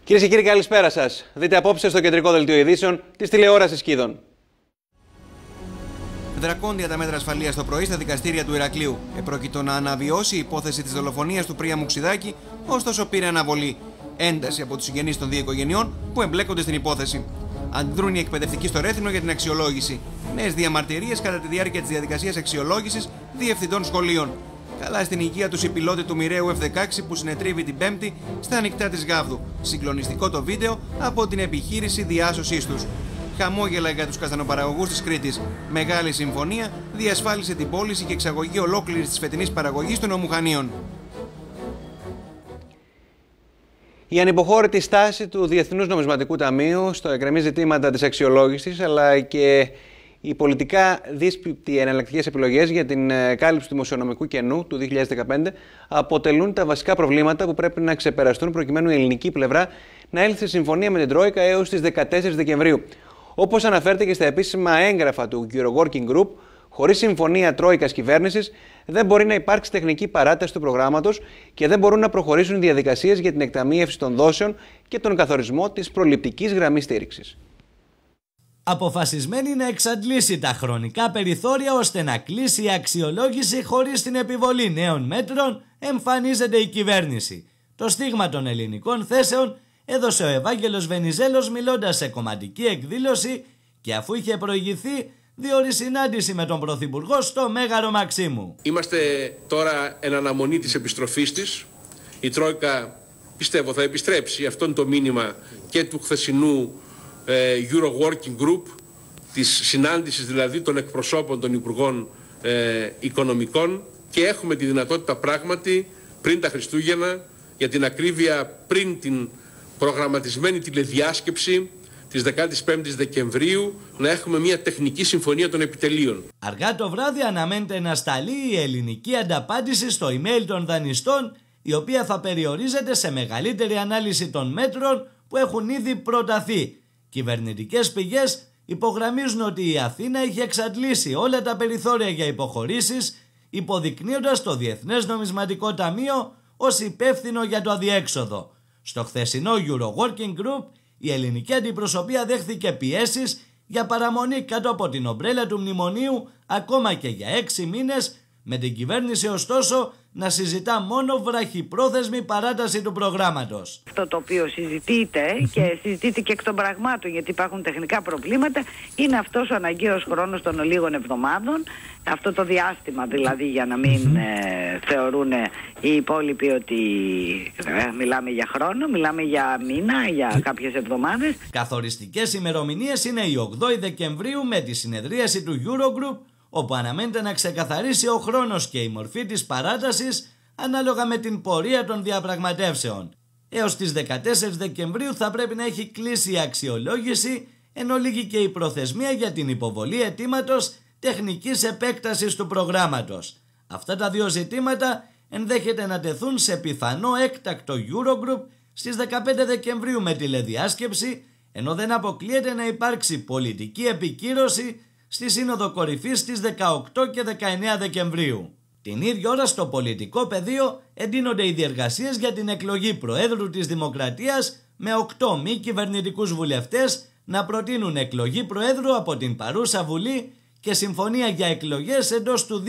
Κυρίες και κύριοι, καλησπέρα σας. Δείτε απόψε στο κεντρικό δελτίο ειδήσεων της τηλεόρασης Κίδων. Δρακόντια τα μέτρα ασφαλείας το πρωί στα δικαστήρια του Ηρακλείου. Επρόκειτο να αναβιώσει η υπόθεση της δολοφονίας του Πρίαμου Ξιδάκη, ωστόσο πήρε αναβολή. Ένταση από τους συγγενείς των δύο οικογενειών που εμπλέκονται στην υπόθεση. Αντιδρούν οι εκπαιδευτικοί στο Ρέθινο για την αξιολόγηση. Νέες διαμαρτυρίες κατά τη διάρκεια της διαδικασίας αξιολόγησης διευθυντών σχολείων. Καλά στην υγεία του η πιλότη του μοιραίου F-16 που συνετρίβει την Πέμπτη στα ανοιχτά της Γάβδου. Συγκλονιστικό το βίντεο από την επιχείρηση διάσωσής τους. Χαμόγελα για τους καστανοπαραγωγούς της Κρήτης. Μεγάλη συμφωνία διασφάλισε την πώληση και εξαγωγή ολόκληρης της φετινής παραγωγής των ομουχανίων. Η ανυποχώρητη στάση του Διεθνούς Νομισματικού Ταμείου στο εκκρεμή ζητήματα της αξιολόγησης, αλλά και οι πολιτικά δύσπιπτοι εναλλακτικές επιλογές για την κάλυψη του δημοσιονομικού κενού του 2015 αποτελούν τα βασικά προβλήματα που πρέπει να ξεπεραστούν προκειμένου η ελληνική πλευρά να έλθει σε συμφωνία με την Τρόικα έως τις 14 Δεκεμβρίου. Όπως αναφέρεται και στα επίσημα έγγραφα του Euro Working Group, χωρίς συμφωνία Τρόικας κυβέρνησης δεν μπορεί να υπάρξει τεχνική παράταση του προγράμματος και δεν μπορούν να προχωρήσουν οι διαδικασίες για την εκταμείευση των δόσεων και τον καθορισμό της προληπτικής γραμμής στήριξης. Αποφασισμένη να εξαντλήσει τα χρονικά περιθώρια ώστε να κλείσει η αξιολόγηση χωρίς την επιβολή νέων μέτρων, εμφανίζεται η κυβέρνηση. Το στίγμα των ελληνικών θέσεων έδωσε ο Ευάγγελος Βενιζέλος μιλώντας σε κομματική εκδήλωση και αφού είχε προηγηθεί διόρη συνάντηση με τον Πρωθυπουργό στο Μέγαρο Μαξίμου. Είμαστε τώρα εν αναμονή της επιστροφής της. Η Τρόικα πιστεύω θα επιστρέψει. Αυτό είναι το μήνυμα και του χθεσινού Euro Working Group, της συνάντησης δηλαδή των εκπροσώπων των Υπουργών Οικονομικών, και έχουμε τη δυνατότητα πράγματι πριν τα Χριστούγεννα, για την ακρίβεια πριν την προγραμματισμένη τηλεδιάσκεψη της 15ης Δεκεμβρίου, να έχουμε μια τεχνική συμφωνία των επιτελείων. Αργά το βράδυ αναμένεται να σταλεί η ελληνική ανταπάντηση στο email των δανειστών, η οποία θα περιορίζεται σε μεγαλύτερη ανάλυση των μέτρων που έχουν ήδη προταθεί. Κυβερνητικές πηγές υπογραμμίζουν ότι η Αθήνα έχει εξαντλήσει όλα τα περιθώρια για υποχωρήσεις, υποδεικνύοντας το Διεθνές Νομισματικό Ταμείο ως υπεύθυνο για το αδιέξοδο. Στο χθεσινό Euro Working Group, η ελληνική αντιπροσωπεία δέχθηκε πιέσεις για παραμονή κάτω από την ομπρέλα του μνημονίου ακόμα και για 6 μήνες, με την κυβέρνηση ωστόσο να συζητά μόνο βραχυπρόθεσμη παράταση του προγράμματος. Αυτό το οποίο συζητείται και συζητείται και εκ των πραγμάτων, γιατί υπάρχουν τεχνικά προβλήματα, είναι αυτός ο αναγκαίος χρόνος των λίγων εβδομάδων, αυτό το διάστημα δηλαδή, για να μην θεωρούν οι υπόλοιποι ότι μιλάμε για χρόνο, μιλάμε για μήνα, για κάποιες εβδομάδες. Καθοριστικές ημερομηνίες είναι η 8η Δεκεμβρίου με τη συνεδρίαση του Eurogroup, όπου αναμένεται να ξεκαθαρίσει ο χρόνος και η μορφή της παράτασης ανάλογα με την πορεία των διαπραγματεύσεων. Έως τις 14 Δεκεμβρίου θα πρέπει να έχει κλείσει η αξιολόγηση, ενώ λήγει και η προθεσμία για την υποβολή αιτήματος τεχνικής επέκτασης του προγράμματος. Αυτά τα δύο ζητήματα ενδέχεται να τεθούν σε πιθανό έκτακτο Eurogroup στις 15 Δεκεμβρίου με τηλεδιάσκεψη, ενώ δεν αποκλείεται να υπάρξει πολιτική επικύρωση στη Σύνοδο Κορυφής στις 18 και 19 Δεκεμβρίου. Την ίδια ώρα στο πολιτικό πεδίο εντείνονται οι διεργασίες για την εκλογή Προέδρου της Δημοκρατίας, με 8 μη κυβερνητικούς βουλευτές να προτείνουν εκλογή Προέδρου από την παρούσα Βουλή και συμφωνία για εκλογές εντός του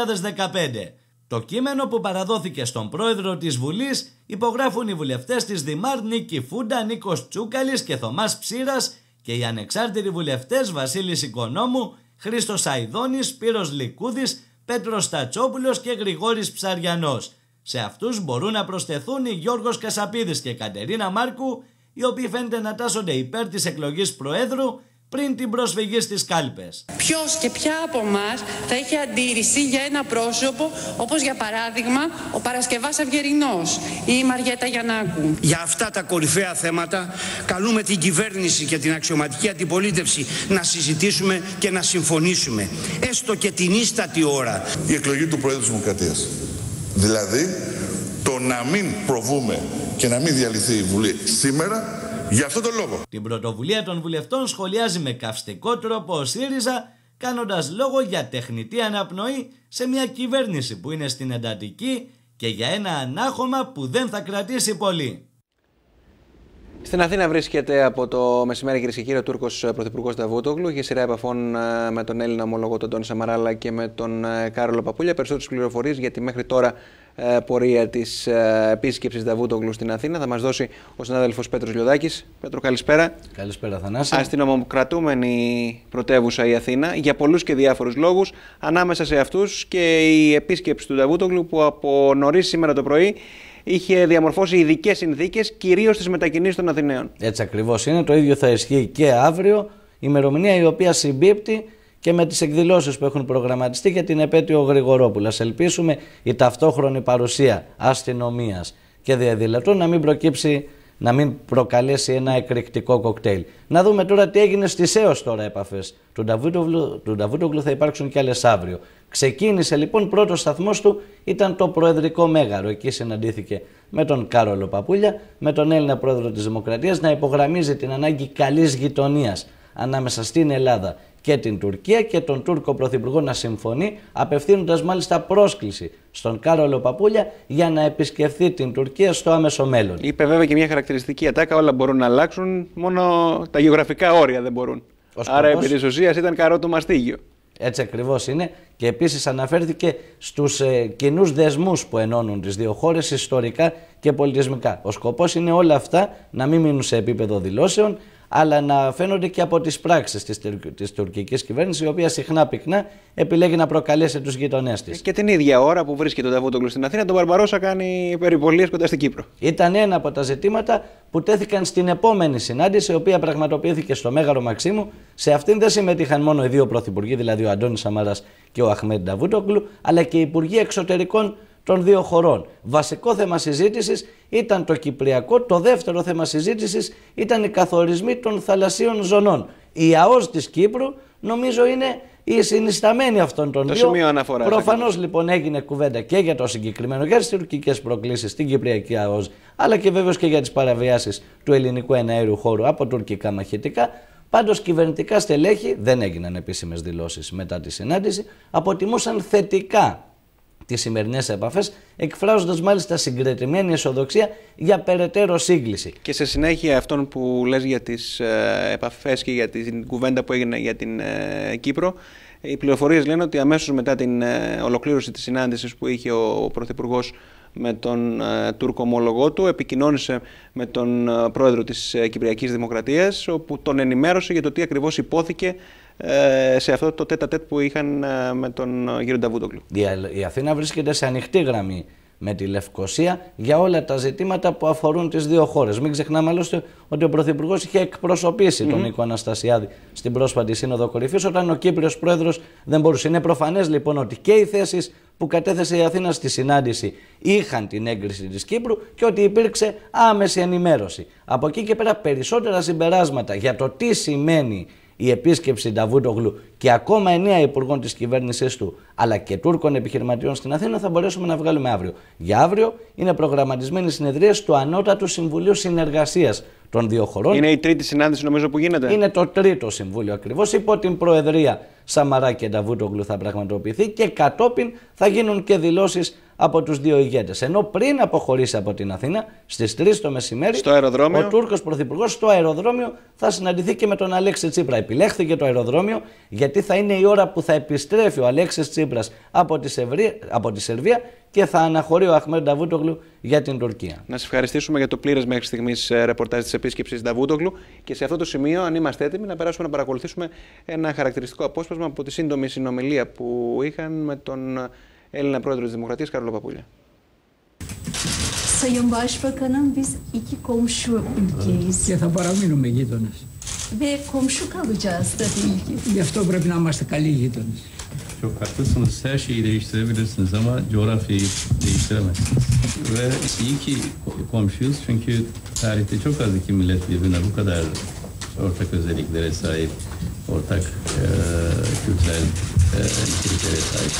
2015. Το κείμενο που παραδόθηκε στον Πρόεδρο της Βουλής υπογράφουν οι βουλευτές της Δημάρ Νίκη Φούντα, Νίκος Τσούκαλης και Θωμάς Ψήρας και οι ανεξάρτητοι βουλευτές Βασίλης Οικονόμου, Χρήστος Αηδόνης, Σπύρος Λικούδης, Πέτρος Στατσόπουλος και Γρηγόρης Ψαριανός. Σε αυτούς μπορούν να προσθεθούν οι Γιώργος Κασαπίδης και Κατερίνα Μάρκου, οι οποίοι φαίνεται να τάσσονται υπέρ της εκλογής Προέδρου πριν την προσφυγή στις κάλπες. Ποιος και ποια από εμάς θα είχε αντίρρηση για ένα πρόσωπο όπως για παράδειγμα ο Παρασκευάς Αυγερινός ή η Μαριέτα Γιαννάκου? Για αυτά τα κορυφαία θέματα καλούμε την κυβέρνηση και την αξιωματική αντιπολίτευση να συζητήσουμε και να συμφωνήσουμε, έστω και την ίστατη ώρα. Η εκλογή του Προέδρου της Δημοκρατίας. Δηλαδή το να μην προβούμε και να μην διαλυθεί η Βουλή σήμερα, για αυτόν τον λόγο. Την πρωτοβουλία των βουλευτών σχολιάζει με καυστικό τρόπο ο ΣΥΡΙΖΑ, κάνοντας λόγο για τεχνητή αναπνοή σε μια κυβέρνηση που είναι στην εντατική και για ένα ανάχωμα που δεν θα κρατήσει πολύ. Στην Αθήνα βρίσκεται από το μεσημέρι, κυρίες και κύριοι, ο Τούρκος Πρωθυπουργός Νταβούτογλου. Είχε σειρά επαφών με τον Έλληνα ομολογό τον Αντώνη Σαμαρά αλλά και με τον Κάρολο Παπούλια. Περισσότερες πληροφορίες για τη μέχρι τώρα πορεία της επίσκεψης Νταβούτογλου στην Αθήνα θα μας δώσει ο συνάδελφος Πέτρος Λιωδάκης. Πέτρο, καλησπέρα. Καλησπέρα, Θανάση. Αστυνομοκρατούμενη πρωτεύουσα η Αθήνα για πολλούς και διάφορους λόγους. Ανάμεσα σε αυτούς και η επίσκεψη του Νταβούτογλου που από νωρίς σήμερα το πρωί είχε διαμορφώσει ειδικές συνθήκες, κυρίως στις μετακινήσεις των Αθηναίων. Έτσι ακριβώς είναι. Το ίδιο θα ισχύει και αύριο, ημερομηνία η οποία συμπίπτει και με τις εκδηλώσεις που έχουν προγραμματιστεί για την επέτειο Γρηγορόπουλα. Ας ελπίσουμε η ταυτόχρονη παρουσία αστυνομίας και διαδηλωτών να μην προκαλέσει ένα εκρηκτικό κοκτέιλ. Να δούμε τώρα τι έγινε στις έως τώρα επαφές του Νταβούτογλου. Θα υπάρξουν και άλλες αύριο. Ξεκίνησε λοιπόν, πρώτος σταθμός του ήταν το Προεδρικό Μέγαρο. Εκεί συναντήθηκε με τον Κάρολο Παπούλια, με τον Έλληνα Πρόεδρο της Δημοκρατίας, να υπογραμμίζει την ανάγκη καλής γειτονίας ανάμεσα στην Ελλάδα και την Τουρκία και τον Τούρκο Πρωθυπουργό να συμφωνεί, απευθύνοντας μάλιστα πρόσκληση στον Κάρολο Παπούλια για να επισκεφθεί την Τουρκία στο άμεσο μέλλον. Είπε βέβαια και μια χαρακτηριστική ατάκα: όλα μπορούν να αλλάξουν, μόνο τα γεωγραφικά όρια δεν μπορούν. Άρα επί της ουσίας ήταν καρότο μαστίγιο. Έτσι ακριβώς είναι. Και επίσης αναφέρθηκε στους κοινούς δεσμούς που ενώνουν τις δύο χώρες ιστορικά και πολιτισμικά. Ο σκοπός είναι όλα αυτά να μην μείνουν σε επίπεδο δηλώσεων, αλλά να φαίνονται και από τις πράξεις της τουρκικής κυβέρνησης, η οποία συχνά πυκνά επιλέγει να προκαλέσει τους γειτονές της. Και την ίδια ώρα που βρίσκεται ο Νταβούτογλου στην Αθήνα, τον Μπαρμπαρόσα κάνει περιπολίες κοντά στην Κύπρο. Ήταν ένα από τα ζητήματα που τέθηκαν στην επόμενη συνάντηση, η οποία πραγματοποιήθηκε στο Μέγαρο Μαξίμου. Σε αυτήν δεν συμμετείχαν μόνο οι δύο πρωθυπουργοί, δηλαδή ο Αντώνης Σαμαράς και ο Αχμέντ Νταβούτογλου, αλλά και οι υπουργοί εξωτερικών των δύο χωρών. Βασικό θέμα συζήτησης ήταν το Κυπριακό, το δεύτερο θέμα συζήτησης ήταν οι καθορισμοί των θαλασσίων ζωνών. Η ΑΟΣ της Κύπρου νομίζω είναι η συνισταμένη αυτών των δύο. Προφανώς λοιπόν έγινε κουβέντα και για το συγκεκριμένο, για τις τουρκικές προκλήσεις στην Κυπριακή ΑΟΣ, αλλά και βέβαιως και για τις παραβιάσεις του ελληνικού εναέριου χώρου από τουρκικά μαχητικά. Πάντως κυβερνητικά στελέχη, δεν έγιναν επίσημες δηλώσεις μετά τη συνάντηση, αποτιμούσαν θετικά τις σημερινές επαφές, εκφράζοντας μάλιστα συγκρατημένη αισιοδοξία για περαιτέρω σύγκληση. Και σε συνέχεια αυτών που λες για τις επαφές και για την κουβέντα που έγινε για την Κύπρο, οι πληροφορίες λένε ότι αμέσως μετά την ολοκλήρωση της συνάντησης που είχε ο Πρωθυπουργός με τον Τούρκο ομολογό του, επικοινώνησε με τον πρόεδρο της Κυπριακής Δημοκρατίας, όπου τον ενημέρωσε για το τι ακριβώς υπόθηκε σε αυτό το τέτα-τέτ που είχαν με τον κύριο Νταβούτογλου. Η Αθήνα βρίσκεται σε ανοιχτή γραμμή με τη Λευκοσία για όλα τα ζητήματα που αφορούν τις δύο χώρες. Μην ξεχνάμε άλλωστε ότι ο Πρωθυπουργός είχε εκπροσωπήσει τον Νίκο Αναστασιάδη στην πρόσφατη Σύνοδο Κορυφής, όταν ο Κύπριος Πρόεδρος δεν μπορούσε. Είναι προφανές λοιπόν ότι και οι θέσεις που κατέθεσε η Αθήνα στη συνάντηση είχαν την έγκριση της Κύπρου και ότι υπήρξε άμεση ενημέρωση. Από εκεί και πέρα περισσότερα συμπεράσματα για το τι σημαίνει η επίσκεψη Νταβούτογλου και ακόμα 9 υπουργών της κυβέρνησής του, αλλά και Τούρκων επιχειρηματιών στην Αθήνα, θα μπορέσουμε να βγάλουμε αύριο. Για αύριο είναι προγραμματισμένη συνεδρία του Ανώτατου Συμβουλίου Συνεργασίας των δύο χωρών. Είναι η τρίτη συνάντηση νομίζω που γίνεται. Είναι το τρίτο συμβούλιο ακριβώς. Υπό την προεδρία Σαμαρά και Νταβούτογλου θα πραγματοποιηθεί και κατόπιν θα γίνουν και δηλώσεις από τους δύο ηγέτες. Ενώ πριν αποχωρήσει από την Αθήνα, στις 3 το μεσημέρι, ο Τούρκος Πρωθυπουργός στο αεροδρόμιο θα συναντηθεί και με τον Αλέξη Τσίπρα. Επιλέχθηκε το αεροδρόμιο γιατί θα είναι η ώρα που θα επιστρέφει ο Αλέξης Τσίπρας από τη Σερβία και θα αναχωρεί ο Αχμέντ Νταβούτογλου για την Τουρκία. Να σας ευχαριστήσουμε για το πλήρες μέχρι στιγμής ρεπορτάζ της επίσκεψης Νταβούτογλου και σε αυτό το σημείο, αν είμαστε έτοιμοι, να περάσουμε να παρακολουθήσουμε ένα χαρακτηριστικό απόσπασμα από τη σύντομη συνομιλία που είχαν με τον Έλληνα Πρόεδρο της Δημοκρατίας, Κάρολο Παπούλια. Sayın Başbakanım, biz iki komşu ülkeyiz. Και θα παραμείνουμε γείτονες. Ve komşu kalacağız tabii ki. Γι' αυτό πρέπει να είμαστε καλοί γείτονες. Çok haklısınız. Her şeyi değiştirebilirsiniz ama coğrafyayı değiştiremezsiniz. Ve iyi ki komşuyuz çünkü tarihte çok az iki millet birbirine bu kadar ortak özelliklere sahip, ortak kültürel niteliklere sahip.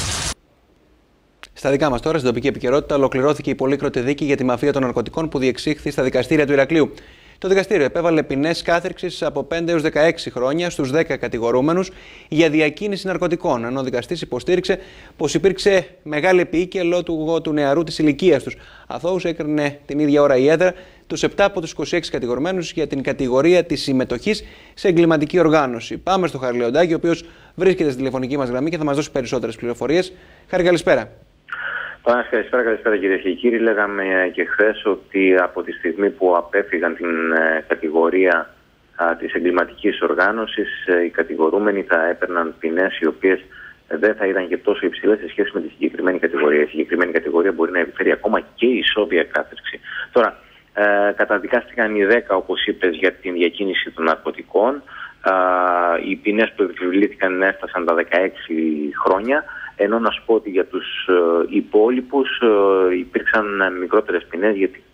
Στα δικά μας τώρα, στην τοπική επικαιρότητα, ολοκληρώθηκε η πολύκροτη δίκη για τη μαφία των ναρκωτικών που διεξήχθη στα δικαστήρια του Ηρακλείου. Το δικαστήριο επέβαλε ποινές κάθριξης από 5 έως 16 χρόνια στους 10 κατηγορούμενους για διακίνηση ναρκωτικών, ενώ ο δικαστής υποστήριξε πως υπήρξε μεγάλη επίοικια λόγω του νεαρού της ηλικίας τους. Αθώους έκρινε την ίδια ώρα η έδρα τους 7 από τους 26 κατηγορουμένους για την κατηγορία της συμμετοχής σε εγκληματική οργάνωση. Πάμε στο Χάρη Λεοντάκη, ο οποίος βρίσκεται στη τηλεφωνική μας γραμμή και θα μας δώσει περισσότερες πληροφορίες. Χάρη, καλησπέρα. Καλησπέρα κυρίες και κύριοι. Λέγαμε και χθες ότι από τη στιγμή που απέφυγαν την κατηγορία της εγκληματικής οργάνωσης, οι κατηγορούμενοι θα έπαιρναν ποινές οι οποίες δεν θα ήταν και τόσο υψηλές σε σχέση με τη συγκεκριμένη κατηγορία. Η συγκεκριμένη κατηγορία μπορεί να επιφέρει ακόμα και ισόβια κάθριξη. Τώρα, καταδικάστηκαν οι 10, όπως είπες, για την διακίνηση των ναρκωτικών. Οι ποινές που επιβλήθηκαν έφτασαν τα 16 χρόνια. Ενώ να σου πω ότι για τους υπόλοιπους υπήρξαν μικρότερες ποινές, γιατί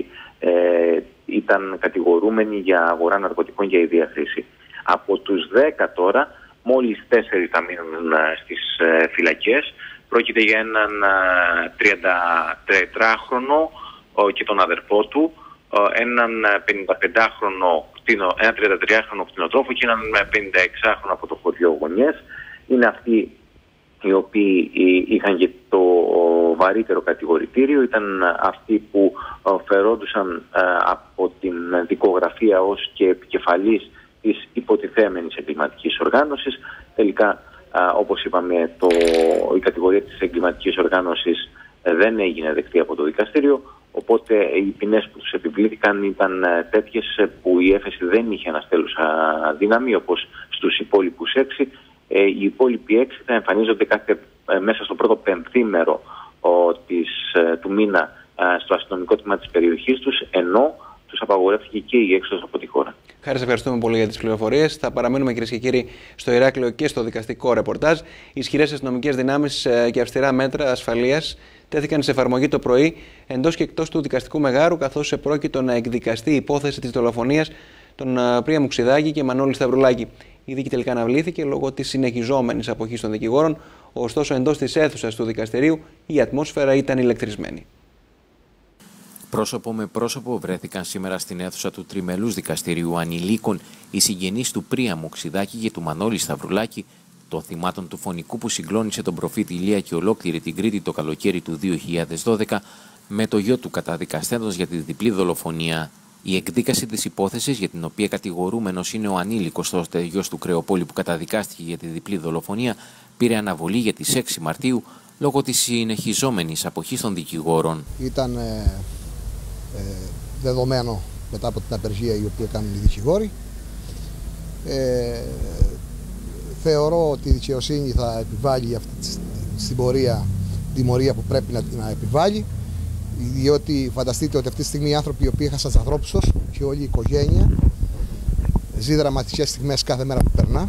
ήταν κατηγορούμενοι για αγορά ναρκωτικών για ιδία χρήση. Από τους 10 τώρα, μόλις 4 θα μείνουν στις φυλακές. Πρόκειται για έναν 33χρονο και τον αδερφό του, έναν 33χρονο κτηνοτρόφο και έναν 56χρονο από το χωριό γωνιές. Είναι αυτοί οι οποίοι είχαν και το βαρύτερο κατηγορητήριο, ήταν αυτοί που φερόντουσαν από την δικογραφία ως και επικεφαλής της υποτιθέμενης εγκληματικής οργάνωσης. Τελικά, όπως είπαμε, η κατηγορία της εγκληματικής οργάνωσης δεν έγινε δεκτή από το δικαστήριο, οπότε οι ποινές που τους επιβλήθηκαν ήταν τέτοιες που η έφεση δεν είχε αναστέλουσα δύναμη, όπως στους υπόλοιπους 6. Οι υπόλοιποι 6 θα εμφανίζονται μέσα στο πρώτο πενθήμερο του μήνα στο αστυνομικό τμήμα της περιοχής τους, ενώ τους απαγορεύτηκε και η έξοδος από τη χώρα. Χάρη, σε ευχαριστούμε πολύ για τις πληροφορίες. Θα παραμείνουμε, κυρίες και κύριοι, στο Ηράκλειο και στο δικαστικό ρεπορτάζ. Ισχυρές αστυνομικές δυνάμεις και αυστηρά μέτρα ασφαλείας τέθηκαν σε εφαρμογή το πρωί εντός και εκτός του δικαστικού μεγάρου, καθώς επρόκειτο να εκδικαστεί η υπόθεση της δολοφονίας των Πρίαμου Ξηδάκη και Μανώλη Σταυρουλάκη. Η δίκη τελικά αναβλήθηκε λόγω της συνεχιζόμενης αποχής των δικηγόρων, ωστόσο εντός της αίθουσας του δικαστηρίου η ατμόσφαιρα ήταν ηλεκτρισμένη. Πρόσωπο με πρόσωπο βρέθηκαν σήμερα στην αίθουσα του Τριμελούς Δικαστηρίου Ανηλίκων οι συγγενείς του Πρίαμου Ξηδάκη και του Μανώλη Σταυρουλάκη, των θυμάτων του φωνικού που συγκλώνησε τον προφήτη Ηλία και ολόκληρη την Κρήτη το καλοκαίρι του 2012, με το γιο του καταδικαστέντος για τη διπλή δολοφονία. Η εκδίκαση της υπόθεσης, για την οποία κατηγορούμενος είναι ο ανήλικος τότε γιος του Κρεοπόλη που καταδικάστηκε για τη διπλή δολοφονία, πήρε αναβολή για τις 6 Μαρτίου λόγω της συνεχιζόμενης αποχής των δικηγόρων. Ήταν δεδομένο μετά από την απεργία η οποία κάνουν οι δικηγόροι. Θεωρώ ότι η δικαιοσύνη θα επιβάλλει αυτή στην πορεία τιμωρία που πρέπει να επιβάλλει, διότι φανταστείτε ότι αυτή τη στιγμή οι άνθρωποι οι οποίοι έχασαν τους ανθρώπους τους και όλη η οικογένεια ζει δραματικές στιγμές κάθε μέρα που περνά.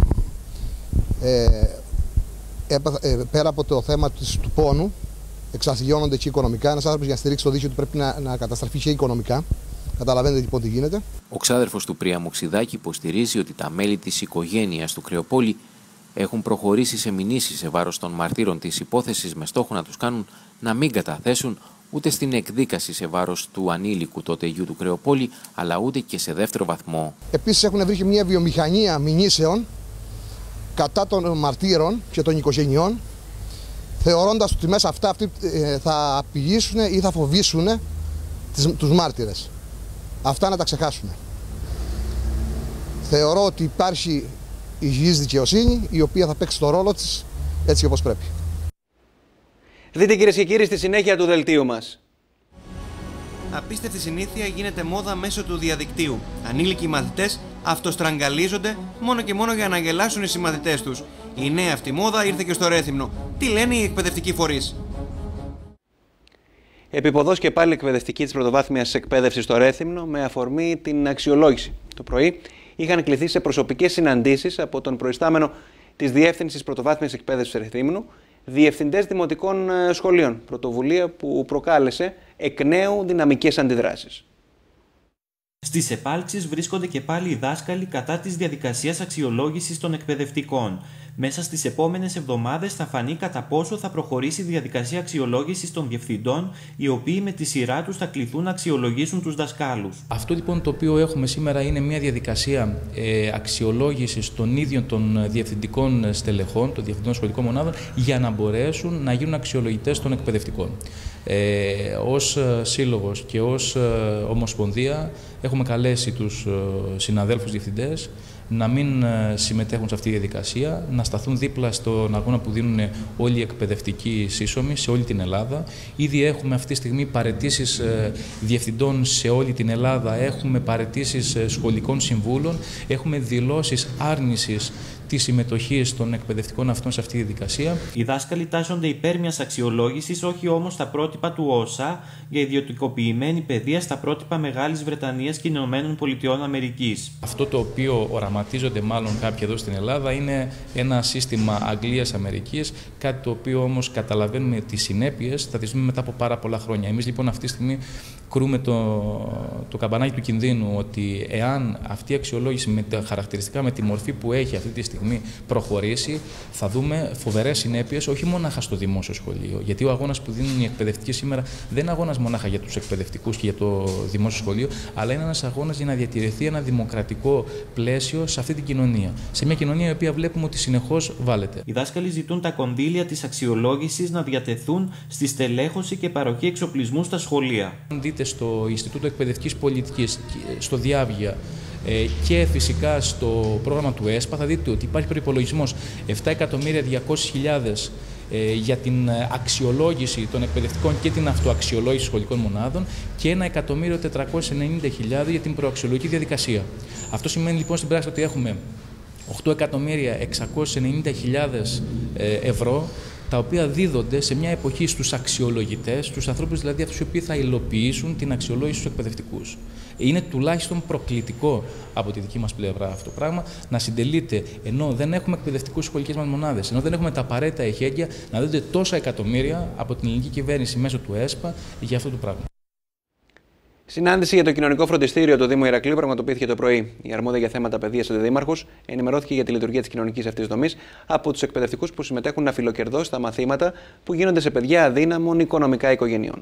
Πέρα από το θέμα του πόνου, εξαθλιώνονται και οικονομικά. Ένας άνθρωπος για να στηρίξει το δίκαιο του πρέπει να καταστραφεί και οικονομικά. Καταλαβαίνετε λοιπόν τι γίνεται. Ο ξάδερφος του Πρίαμου Ξηδάκη υποστηρίζει ότι τα μέλη της οικογένειας του Κρεοπόλη έχουν προχωρήσει σε μηνύσεις σε βάρος των μαρτύρων της υπόθεσης με στόχο να τους κάνουν να μην καταθέσουν ούτε στην εκδίκαση σε βάρος του ανήλικου τότε γιου του Κρεοπόλη, αλλά ούτε και σε δεύτερο βαθμό. Επίσης έχουν βρει μια βιομηχανία μηνύσεων κατά των μαρτύρων και των οικογενειών, θεωρώντας ότι μέσα αυτά αυτοί θα απειλήσουν ή θα φοβήσουν τους μάρτυρες. Αυτά να τα ξεχάσουν. Θεωρώ ότι υπάρχει υγιής δικαιοσύνη η οποία θα παίξει το ρόλο της έτσι όπως πρέπει. Δείτε, κυρίες και κύριοι, στη συνέχεια του δελτίου μας. Απίστευτη συνήθεια γίνεται μόδα μέσω του διαδικτύου. Ανήλικοι μαθητές αυτοστραγγαλίζονται μόνο και μόνο για να γελάσουν οι συμμαθητές τους. Η νέα αυτή μόδα ήρθε και στο Ρέθυμνο. Τι λένε οι εκπαιδευτικοί φορείς? Επιποδός και πάλι εκπαιδευτική της πρωτοβάθμιας εκπαίδευσης στο Ρέθυμνο με αφορμή την αξιολόγηση. Το πρωί είχαν κληθεί σε προσωπικές συναντήσεις από τον προϊστάμενο της Διεύθυνσης Πρωτοβάθμιας Εκπαίδευσης Ρεθύμνου διευθυντές δημοτικών σχολείων. Πρωτοβουλία που προκάλεσε εκ νέου δυναμικές αντιδράσεις. Στις επάλξεις βρίσκονται και πάλι οι δάσκαλοι κατά της διαδικασίας αξιολόγησης των εκπαιδευτικών. Μέσα στις επόμενες εβδομάδες θα φανεί κατά πόσο θα προχωρήσει η διαδικασία αξιολόγησης των διευθυντών, οι οποίοι με τη σειρά τους θα κληθούν να αξιολογήσουν τους δασκάλους. Αυτό λοιπόν το οποίο έχουμε σήμερα είναι μια διαδικασία αξιολόγησης των ίδιων των διευθυντικών στελεχών, των διευθυντών σχολικών μονάδων, για να μπορέσουν να γίνουν αξιολογητές των εκπαιδευτικών. Ως σύλλογος και ως ομοσπονδία έχουμε καλέσει τους συναδέλφους διευθυντές να μην συμμετέχουν σε αυτή τη διαδικασία, να σταθούν δίπλα στον αγώνα που δίνουν όλοι οι εκπαιδευτικοί σύσσωμοι σε όλη την Ελλάδα. Ήδη έχουμε αυτή τη στιγμή παραιτήσεις διευθυντών σε όλη την Ελλάδα, έχουμε παραιτήσεις σχολικών συμβούλων, έχουμε δηλώσεις άρνησης τη συμμετοχή των εκπαιδευτικών αυτών σε αυτή τη διαδικασία. Οι δάσκαλοι τάσσονται υπέρ μιας αξιολόγησης, όχι όμως στα πρότυπα του ΟΣΑ για ιδιωτικοποιημένη παιδεία στα πρότυπα Μεγάλης Βρετανίας και Ηνωμένων Πολιτειών Αμερικής. Αυτό το οποίο οραματίζονται μάλλον κάποιοι εδώ στην Ελλάδα είναι ένα σύστημα Αγγλίας-Αμερικής, κάτι το οποίο όμως καταλαβαίνουμε τις συνέπειες θα τις δούμε μετά από πάρα πολλά χρόνια. Εμείς λοιπόν αυτή τη στιγμή κρούμε το καμπανάκι του κινδύνου ότι εάν αυτή η αξιολόγηση με τα χαρακτηριστικά, με τη μορφή που έχει αυτή τη στιγμή προχωρήσει, θα δούμε φοβερές συνέπειες όχι μόναχα στο δημόσιο σχολείο. Γιατί ο αγώνας που δίνουν οι εκπαιδευτικοί σήμερα δεν είναι αγώνας μόναχα για τους εκπαιδευτικούς και για το δημόσιο σχολείο, αλλά είναι ένας αγώνας για να διατηρηθεί ένα δημοκρατικό πλαίσιο σε αυτή την κοινωνία. Σε μια κοινωνία η οποία βλέπουμε ότι συνεχώς βάλεται. Οι δάσκαλοι ζητούν τα κονδύλια της αξιολόγησης να διατεθούν στη στελέχωση και παροχή εξοπλισμού στα σχολεία. Στο Ινστιτούτο Εκπαιδευτικής Πολιτικής, στο Διάβγεια και φυσικά στο πρόγραμμα του ΕΣΠΑ θα δείτε ότι υπάρχει προϋπολογισμός 7.200.000 για την αξιολόγηση των εκπαιδευτικών και την αυτοαξιολόγηση σχολικών μονάδων και 1.490.000 για την προαξιολογική διαδικασία. Αυτό σημαίνει λοιπόν στην πράξη ότι έχουμε 8.690.000 ευρώ, τα οποία δίδονται σε μια εποχή στους αξιολογητές, στους ανθρώπους δηλαδή αυτούς οι οποίοι θα υλοποιήσουν την αξιολόγηση στους εκπαιδευτικούς. Είναι τουλάχιστον προκλητικό από τη δική μας πλευρά αυτό το πράγμα να συντελείται, ενώ δεν έχουμε εκπαιδευτικούς σχολικές μας μονάδες, ενώ δεν έχουμε τα απαραίτητα εχέγγυα, να δίνονται τόσα εκατομμύρια από την ελληνική κυβέρνηση μέσω του ΕΣΠΑ για αυτό το πράγμα. Συνάντηση για το κοινωνικό φροντιστήριο του Δήμου Ηρακλείου πραγματοποιήθηκε το πρωί. Η αρμόδια για θέματα παιδείας αντιδήμαρχος ενημερώθηκε για τη λειτουργία της κοινωνικής αυτής δομής από τους εκπαιδευτικούς που συμμετέχουν αφιλοκερδώς στα μαθήματα που γίνονται σε παιδιά αδύναμων οικονομικά οικογενειών.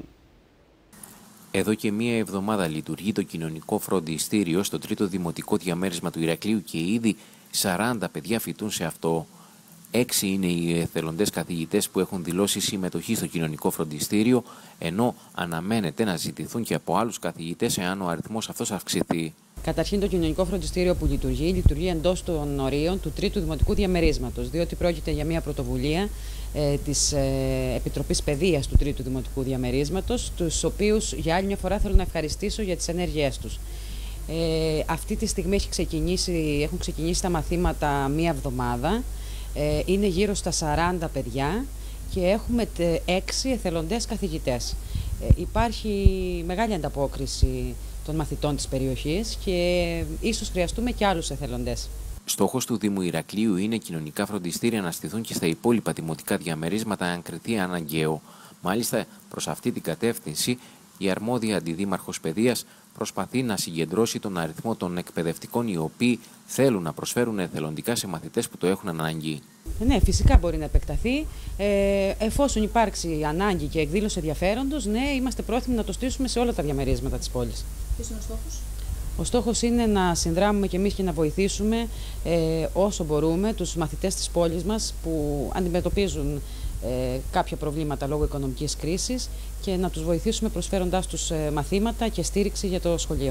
Εδώ και μία εβδομάδα λειτουργεί το κοινωνικό φροντιστήριο στο 3ο Δημοτικό Διαμέρισμα του Ηρακλείου και ήδη 40 παιδιά φοιτούν σε αυτό. 6 είναι οι εθελοντές καθηγητές που έχουν δηλώσει συμμετοχή στο κοινωνικό φροντιστήριο, ενώ αναμένεται να ζητηθούν και από άλλους καθηγητές εάν ο αριθμός αυτός αυξηθεί. Καταρχήν, το κοινωνικό φροντιστήριο που λειτουργεί εντός των ορίων του 3ου Δημοτικού Διαμερίσματος, διότι πρόκειται για μια πρωτοβουλία της Επιτροπής Παιδείας του 3ου Δημοτικού Διαμερίσματος, τους οποίους για άλλη μια φορά θέλω να ευχαριστήσω για τις ενέργειές τους. Αυτή τη στιγμή έχουν ξεκινήσει τα μαθήματα μία εβδομάδα. Είναι γύρω στα 40 παιδιά και έχουμε 6 εθελοντές καθηγητές. Υπάρχει μεγάλη ανταπόκριση των μαθητών της περιοχής και ίσως χρειαστούμε και άλλους εθελοντές. Στόχος του Δήμου Ηρακλείου είναι κοινωνικά φροντιστήρια να στηθούν και στα υπόλοιπα δημοτικά διαμερίσματα αν κριθεί αναγκαίο. Μάλιστα, προς αυτή την κατεύθυνση, η αρμόδια αντιδήμαρχος παιδείας προσπαθεί να συγκεντρώσει τον αριθμό των εκπαιδευτικών οι οποίοι θέλουν να προσφέρουν εθελοντικά σε μαθητές που το έχουν ανάγκη. Ναι, φυσικά μπορεί να επεκταθεί. Εφόσον υπάρξει ανάγκη και εκδήλωση ενδιαφέροντος, ναι, είμαστε πρόθυμοι να το στήσουμε σε όλα τα διαμερίσματα της πόλης. Ποιος είναι ο στόχος? Ο στόχος είναι να συνδράμουμε και εμείς και να βοηθήσουμε όσο μπορούμε τους μαθητές της πόλης μας που αντιμετωπίζουν κάποια προβλήματα λόγω οικονομικής κρίσης και να τους βοηθήσουμε προσφέροντάς τους μαθήματα και στήριξη για το σχολείο.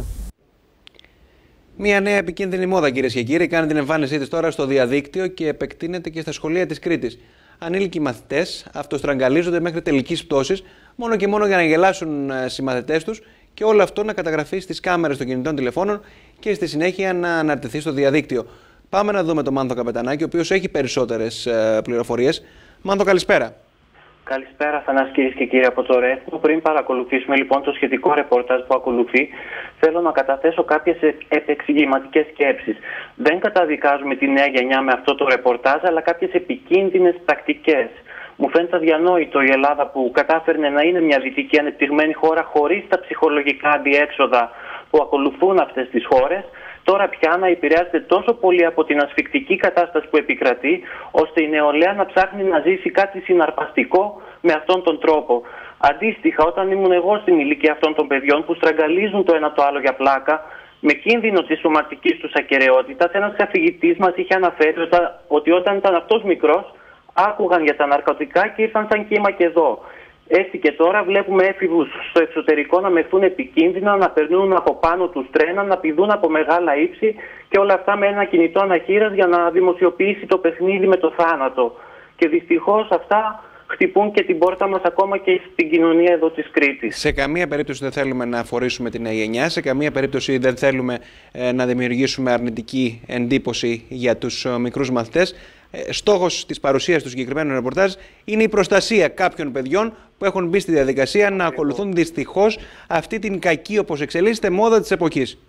Μια νέα επικίνδυνη μόδα, κυρίες και κύριοι, κάνει την εμφάνισή της τώρα στο διαδίκτυο και επεκτείνεται και στα σχολεία της Κρήτης. Ανήλικοι μαθητές αυτοστραγγαλίζονται μέχρι τελικής πτώσης μόνο και μόνο για να γελάσουν συμμαθητές τους και όλο αυτό να καταγραφεί στις κάμερες των κινητών τηλεφώνων και στη συνέχεια να αναρτηθεί στο διαδίκτυο. Πάμε να δούμε τον Μάνθο Καπετανάκη, ο οποίος έχει περισσότερες πληροφορίες. Μάνθο, καλησπέρα. Καλησπέρα, Θανάση, κυρίες και κύριοι από το ΡΕΤ. Πριν παρακολουθήσουμε λοιπόν το σχετικό ρεπορτάζ που ακολουθεί, θέλω να καταθέσω κάποιες επεξηγηματικές σκέψεις. Δεν καταδικάζουμε τη νέα γενιά με αυτό το ρεπορτάζ, αλλά κάποιες επικίνδυνες πρακτικές. Μου φαίνεται αδιανόητο η Ελλάδα που κατάφερνε να είναι μια δυτική ανεπτυγμένη χώρα χωρίς τα ψυχολογικά αντιέξοδα που ακολουθούν αυτές τις χώρες, τώρα πια να επηρεάζεται τόσο πολύ από την ασφικτική κατάσταση που επικρατεί, ώστε η νεολαία να ψάχνει να ζήσει κάτι συναρπαστικό με αυτόν τον τρόπο. Αντίστοιχα, όταν ήμουν εγώ στην ηλικία αυτών των παιδιών που στραγγαλίζουν το ένα το άλλο για πλάκα, με κίνδυνο της σωματικής τους ακεραιότητας, ένας καθηγητής μας είχε αναφέρει ότι όταν ήταν αυτός μικρός, άκουγαν για τα ναρκωτικά και ήρθαν σαν κύμα και εδώ. Έτσι και τώρα βλέπουμε έφηβους στο εξωτερικό να μεχθούν επικίνδυνα, να περνούν από πάνω τους τρένα, να πηδούν από μεγάλα ύψη και όλα αυτά με ένα κινητό αναχείρας για να δημοσιοποιήσει το παιχνίδι με το θάνατο. Και δυστυχώς αυτά χτυπούν και την πόρτα μας ακόμα και στην κοινωνία εδώ της Κρήτης. Σε καμία περίπτωση δεν θέλουμε να αφορήσουμε την νέα γενιά, σε καμία περίπτωση δεν θέλουμε να δημιουργήσουμε αρνητική εντύπωση για τους μικρούς μαθητές. Στόχος της παρουσίας του συγκεκριμένου ρεπορτάζ είναι η προστασία κάποιων παιδιών που έχουν μπει στη διαδικασία να ακολουθούν δυστυχώς αυτή την κακή, όπως εξελίσσεται, μόδα της εποχής.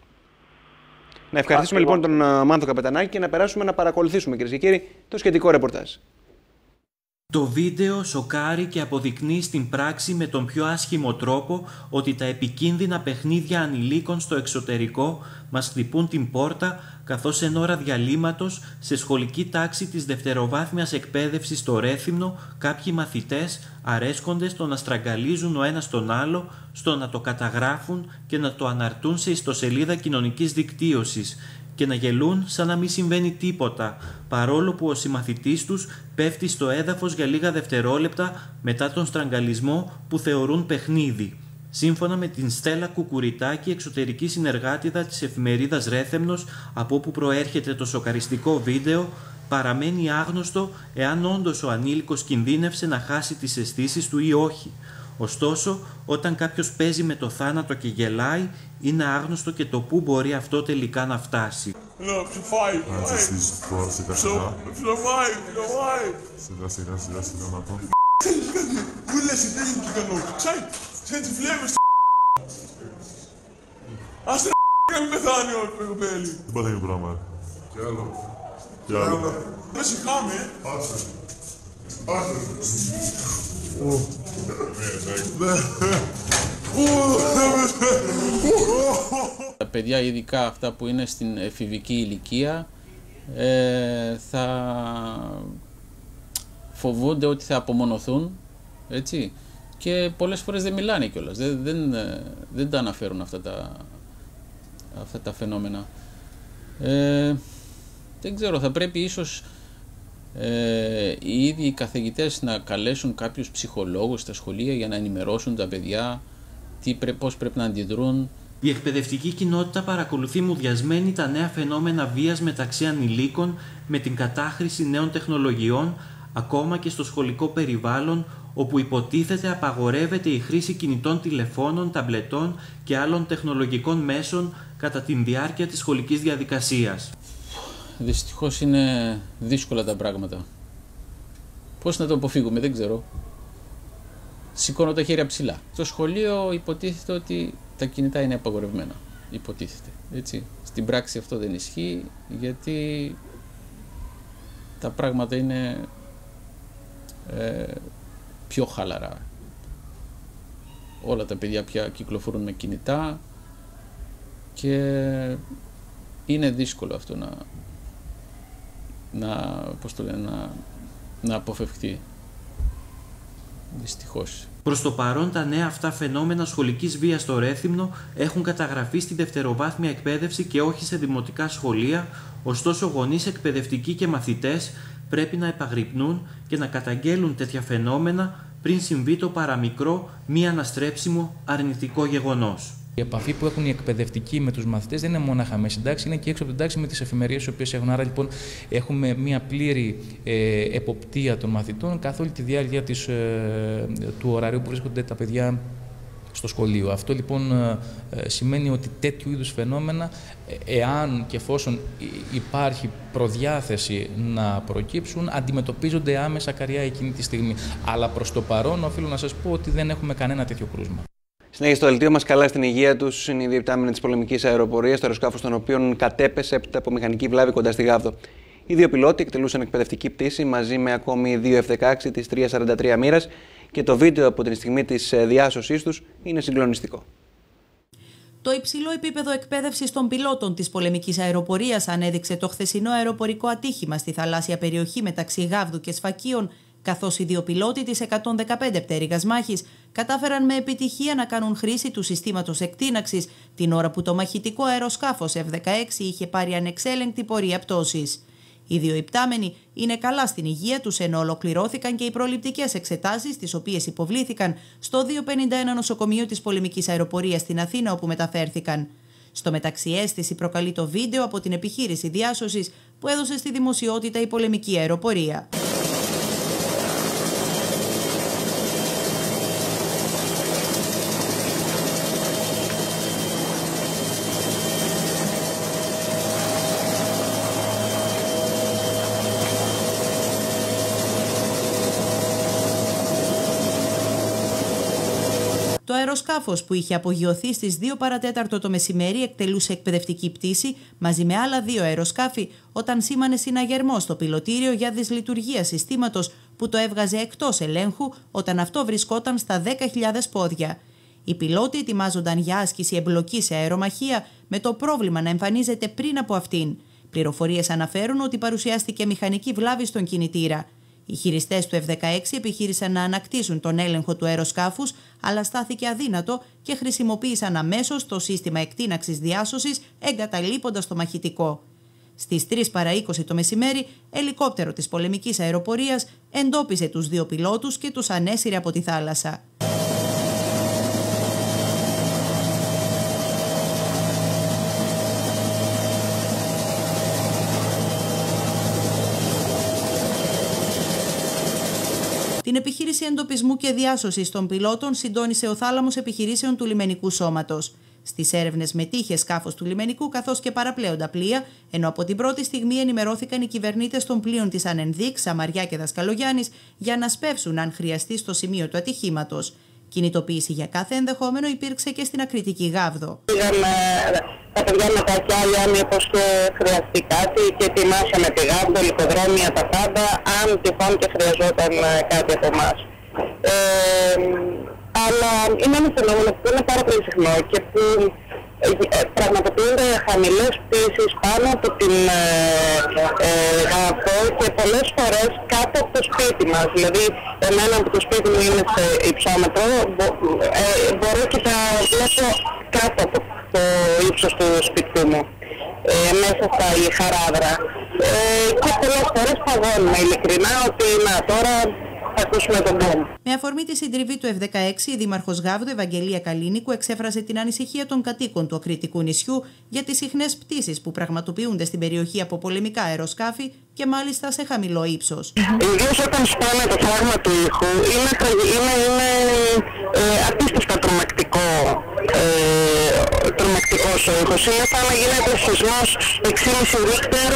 Να ευχαριστήσουμε λοιπόν τον Μάνθο Καπετανάκη και να περάσουμε να παρακολουθήσουμε, κυρίες και κύριοι, το σχετικό ρεπορτάζ. Το βίντεο σοκάρει και αποδεικνύει στην πράξη με τον πιο άσχημο τρόπο ότι τα επικίνδυνα παιχνίδια ανηλίκων στο εξωτερικό μας χτυπούν την πόρτα, καθώς εν ώρα διαλύματος σε σχολική τάξη της δευτεροβάθμιας εκπαίδευσης στο Ρέθυμνο κάποιοι μαθητές αρέσκονται στο να στραγγαλίζουν ο ένας τον άλλο, στο να το καταγράφουν και να το αναρτούν σε ιστοσελίδα κοινωνικής δικτύωσης και να γελούν σαν να μην συμβαίνει τίποτα, παρόλο που ο συμμαθητής τους πέφτει στο έδαφος για λίγα δευτερόλεπτα μετά τον στραγγαλισμό που θεωρούν παιχνίδι. Σύμφωνα με την Στέλλα Κουκουριτάκη, εξωτερική συνεργάτηδα της εφημερίδας Ρέθεμνος, από όπου προέρχεται το σοκαριστικό βίντεο, παραμένει άγνωστο εάν όντως ο ανήλικος κινδύνευσε να χάσει τις αισθήσεις του ή όχι. Ωστόσο, όταν κάποιος παίζει με το θάνατο και γελάει, είναι άγνωστο και το πού μπορεί αυτό τελικά να φτάσει. Τα παιδιά, ειδικά αυτά που είναι στην εφηβική ηλικία, θα φοβούνται ότι θα απομονωθούν, έτσι, και πολλές φορές δεν μιλάνε κιόλας, δεν τα αναφέρουν αυτά τα φαινόμενα. Δεν ξέρω, θα πρέπει ίσως οι ίδιοι οι καθηγητές να καλέσουν κάποιους ψυχολόγους στα σχολεία για να ενημερώσουν τα παιδιά πώς πρέπει να αντιδρούν. Η εκπαιδευτική κοινότητα παρακολουθεί μουδιασμένη τα νέα φαινόμενα βίας μεταξύ ανηλίκων με την κατάχρηση νέων τεχνολογιών, ακόμα και στο σχολικό περιβάλλον, όπου υποτίθεται απαγορεύεται η χρήση κινητών τηλεφώνων, ταμπλετών και άλλων τεχνολογικών μέσων κατά τη διάρκεια της σχολικής διαδικασίας. Δυστυχώς είναι δύσκολα τα πράγματα. Πώς να το αποφύγουμε, δεν ξέρω. Σηκώνω τα χέρια ψηλά. Στο σχολείο υποτίθεται ότι τα κινητά είναι απαγορευμένα. Υποτίθεται, έτσι. Στην πράξη αυτό δεν ισχύει, γιατί τα πράγματα είναι πιο χαλαρά. Όλα τα παιδιά πια κυκλοφορούν με κινητά και είναι δύσκολο αυτό να αποφευχθεί. Δυστυχώς. Προς το παρόν, τα νέα αυτά φαινόμενα σχολικής βίας στο Ρέθυμνο έχουν καταγραφεί στη δευτεροβάθμια εκπαίδευση και όχι σε δημοτικά σχολεία, ωστόσο γονείς, εκπαιδευτικοί και μαθητές πρέπει να επαγρυπνούν και να καταγγέλουν τέτοια φαινόμενα πριν συμβεί το παραμικρό μη αναστρέψιμο αρνητικό γεγονός. Η επαφή που έχουν οι εκπαιδευτικοί με τους μαθητές δεν είναι μόναχα με συντάξει, είναι και έξω από την τάξη με τις εφημερίες οι οποίες έχουν. Άρα λοιπόν έχουμε μια πλήρη εποπτεία των μαθητών καθ' όλη τη διάρκεια του ωραρίου που βρίσκονται τα παιδιά στο σχολείο. Αυτό λοιπόν σημαίνει ότι τέτοιου είδους φαινόμενα, εάν και εφόσον υπάρχει προδιάθεση να προκύψουν, αντιμετωπίζονται άμεσα καριά εκείνη τη στιγμή. Αλλά προς το παρόν οφείλω να σας πω ότι δεν έχουμε κανένα τέτοιο κρούσμα. Συνέχισε το δελτίο μας, καλά στην υγεία τους. Είναι οι διεπτάμενοι της πολεμικής αεροπορίας, το αεροσκάφος των οποίων κατέπεσε έπειτα από μηχανική βλάβη κοντά στη Γάβδο. Οι δύο πιλότοι εκτελούσαν εκπαιδευτική πτήση μαζί με ακόμη δύο F-16 της 343 μοίρας και το βίντεο από την στιγμή της διάσωσής τους είναι συγκλονιστικό. Το υψηλό επίπεδο εκπαίδευσης των πιλότων της πολεμικής αεροπορίας ανέδειξε το χθεσινό αεροπορικό ατύχημα στη θαλάσσια περιοχή μεταξύ Γάβδου και Σφακίων, καθώς οι δύο πιλότοι της 115 πτέρυγας μάχης κατάφεραν με επιτυχία να κάνουν χρήση του συστήματος εκτείναξης την ώρα που το μαχητικό αεροσκάφος F-16 είχε πάρει ανεξέλεγκτη πορεία πτώσης. Οι δύο υπτάμενοι είναι καλά στην υγεία τους, ενώ ολοκληρώθηκαν και οι προληπτικές εξετάσεις, τις οποίες υποβλήθηκαν στο 251 νοσοκομείο της πολεμικής αεροπορίας στην Αθήνα, όπου μεταφέρθηκαν. Στο μεταξύ, αίσθηση προκαλεί το βίντεο από την επιχείρηση διάσωσης που έδωσε στη δημοσιότητα η πολεμική αεροπορία. Το αεροσκάφος που είχε απογειωθεί στις 2 παρατέταρτο το μεσημέρι εκτελούσε εκπαιδευτική πτήση μαζί με άλλα 2 αεροσκάφη όταν σήμανε συναγερμό στο πιλωτήριο για δυσλειτουργία συστήματος που το έβγαζε εκτός ελέγχου όταν αυτό βρισκόταν στα 10.000 πόδια. Οι πιλότοι ετοιμάζονταν για άσκηση εμπλοκή σε αερομαχία με το πρόβλημα να εμφανίζεται πριν από αυτήν. Πληροφορίες αναφέρουν ότι παρουσιάστηκε μηχανική βλάβη στον κινητήρα. Οι χειριστές του F-16 επιχείρησαν να ανακτήσουν τον έλεγχο του αεροσκάφους, αλλά στάθηκε αδύνατο και χρησιμοποίησαν αμέσως το σύστημα εκτείναξης διάσωσης, εγκαταλείποντας το μαχητικό. Στις 3 παρά 20 το μεσημέρι, ελικόπτερο της πολεμικής αεροπορίας εντόπισε τους 2 πιλότους και τους ανέσυρε από τη θάλασσα. Την επιχείρηση εντοπισμού και διάσωσης των πιλότων συντόνισε ο Θάλαμος Επιχειρήσεων του Λιμενικού Σώματος. Στις έρευνες μετήχε σκάφος του λιμενικού καθώς και παραπλέοντα πλοία, ενώ από την πρώτη στιγμή ενημερώθηκαν οι κυβερνήτες των πλοίων της Ανενδίκ, Σαμαριά και Δασκαλογιάννης για να σπεύσουν αν χρειαστεί στο σημείο του ατυχήματος. Κινητοποίηση για κάθε ενδεχόμενο υπήρξε και στην Ακριτική Γάβδο. Πήγαμε τα παιδιά με τα κιάλια μήπως και χρειαστεί κάτι και ετοιμάσαμε τη Γάβδο, λικοδρόμια, τα πάντα, αν τυχόν και χρειαζόταν κάτι από εμάς. Αλλά είναι ένα φαινόμενο που είναι πάρα πολύ συχνό και που πραγματοποιούνται χαμηλές πτήσεις πάνω από την Γάβδο και πολλές φορές κάτω από το σπίτι μας. Δηλαδή, εμένα από το σπίτι μου είναι σε υψόμετρο, μπορώ και θα βλέπω κάτω από το ύψος του σπιτιού μου, μέσα στα χαράδρα. Και πολλές φορές παγώνουμε ειλικρινά ότι να τώρα θα ακούσουμε τον μπομ. Με αφορμή τη συντριβή του F-16, η Δήμαρχος Γάβδου, Ευαγγελία Καλίνικου, εξέφρασε την ανησυχία των κατοίκων του Ακριτικού νησιού για τις συχνές πτήσεις που πραγματοποιούνται στην περιοχή από πολεμικά αεροσκάφη και μάλιστα σε χαμηλό ύψος. Ιδίως όταν σπάνε το φράγμα του ήχου, είναι απίστευτα τρομακτικός ο ήχος. Είναι σαν να γίνεται σεισμός 6,5 Ρίχτερ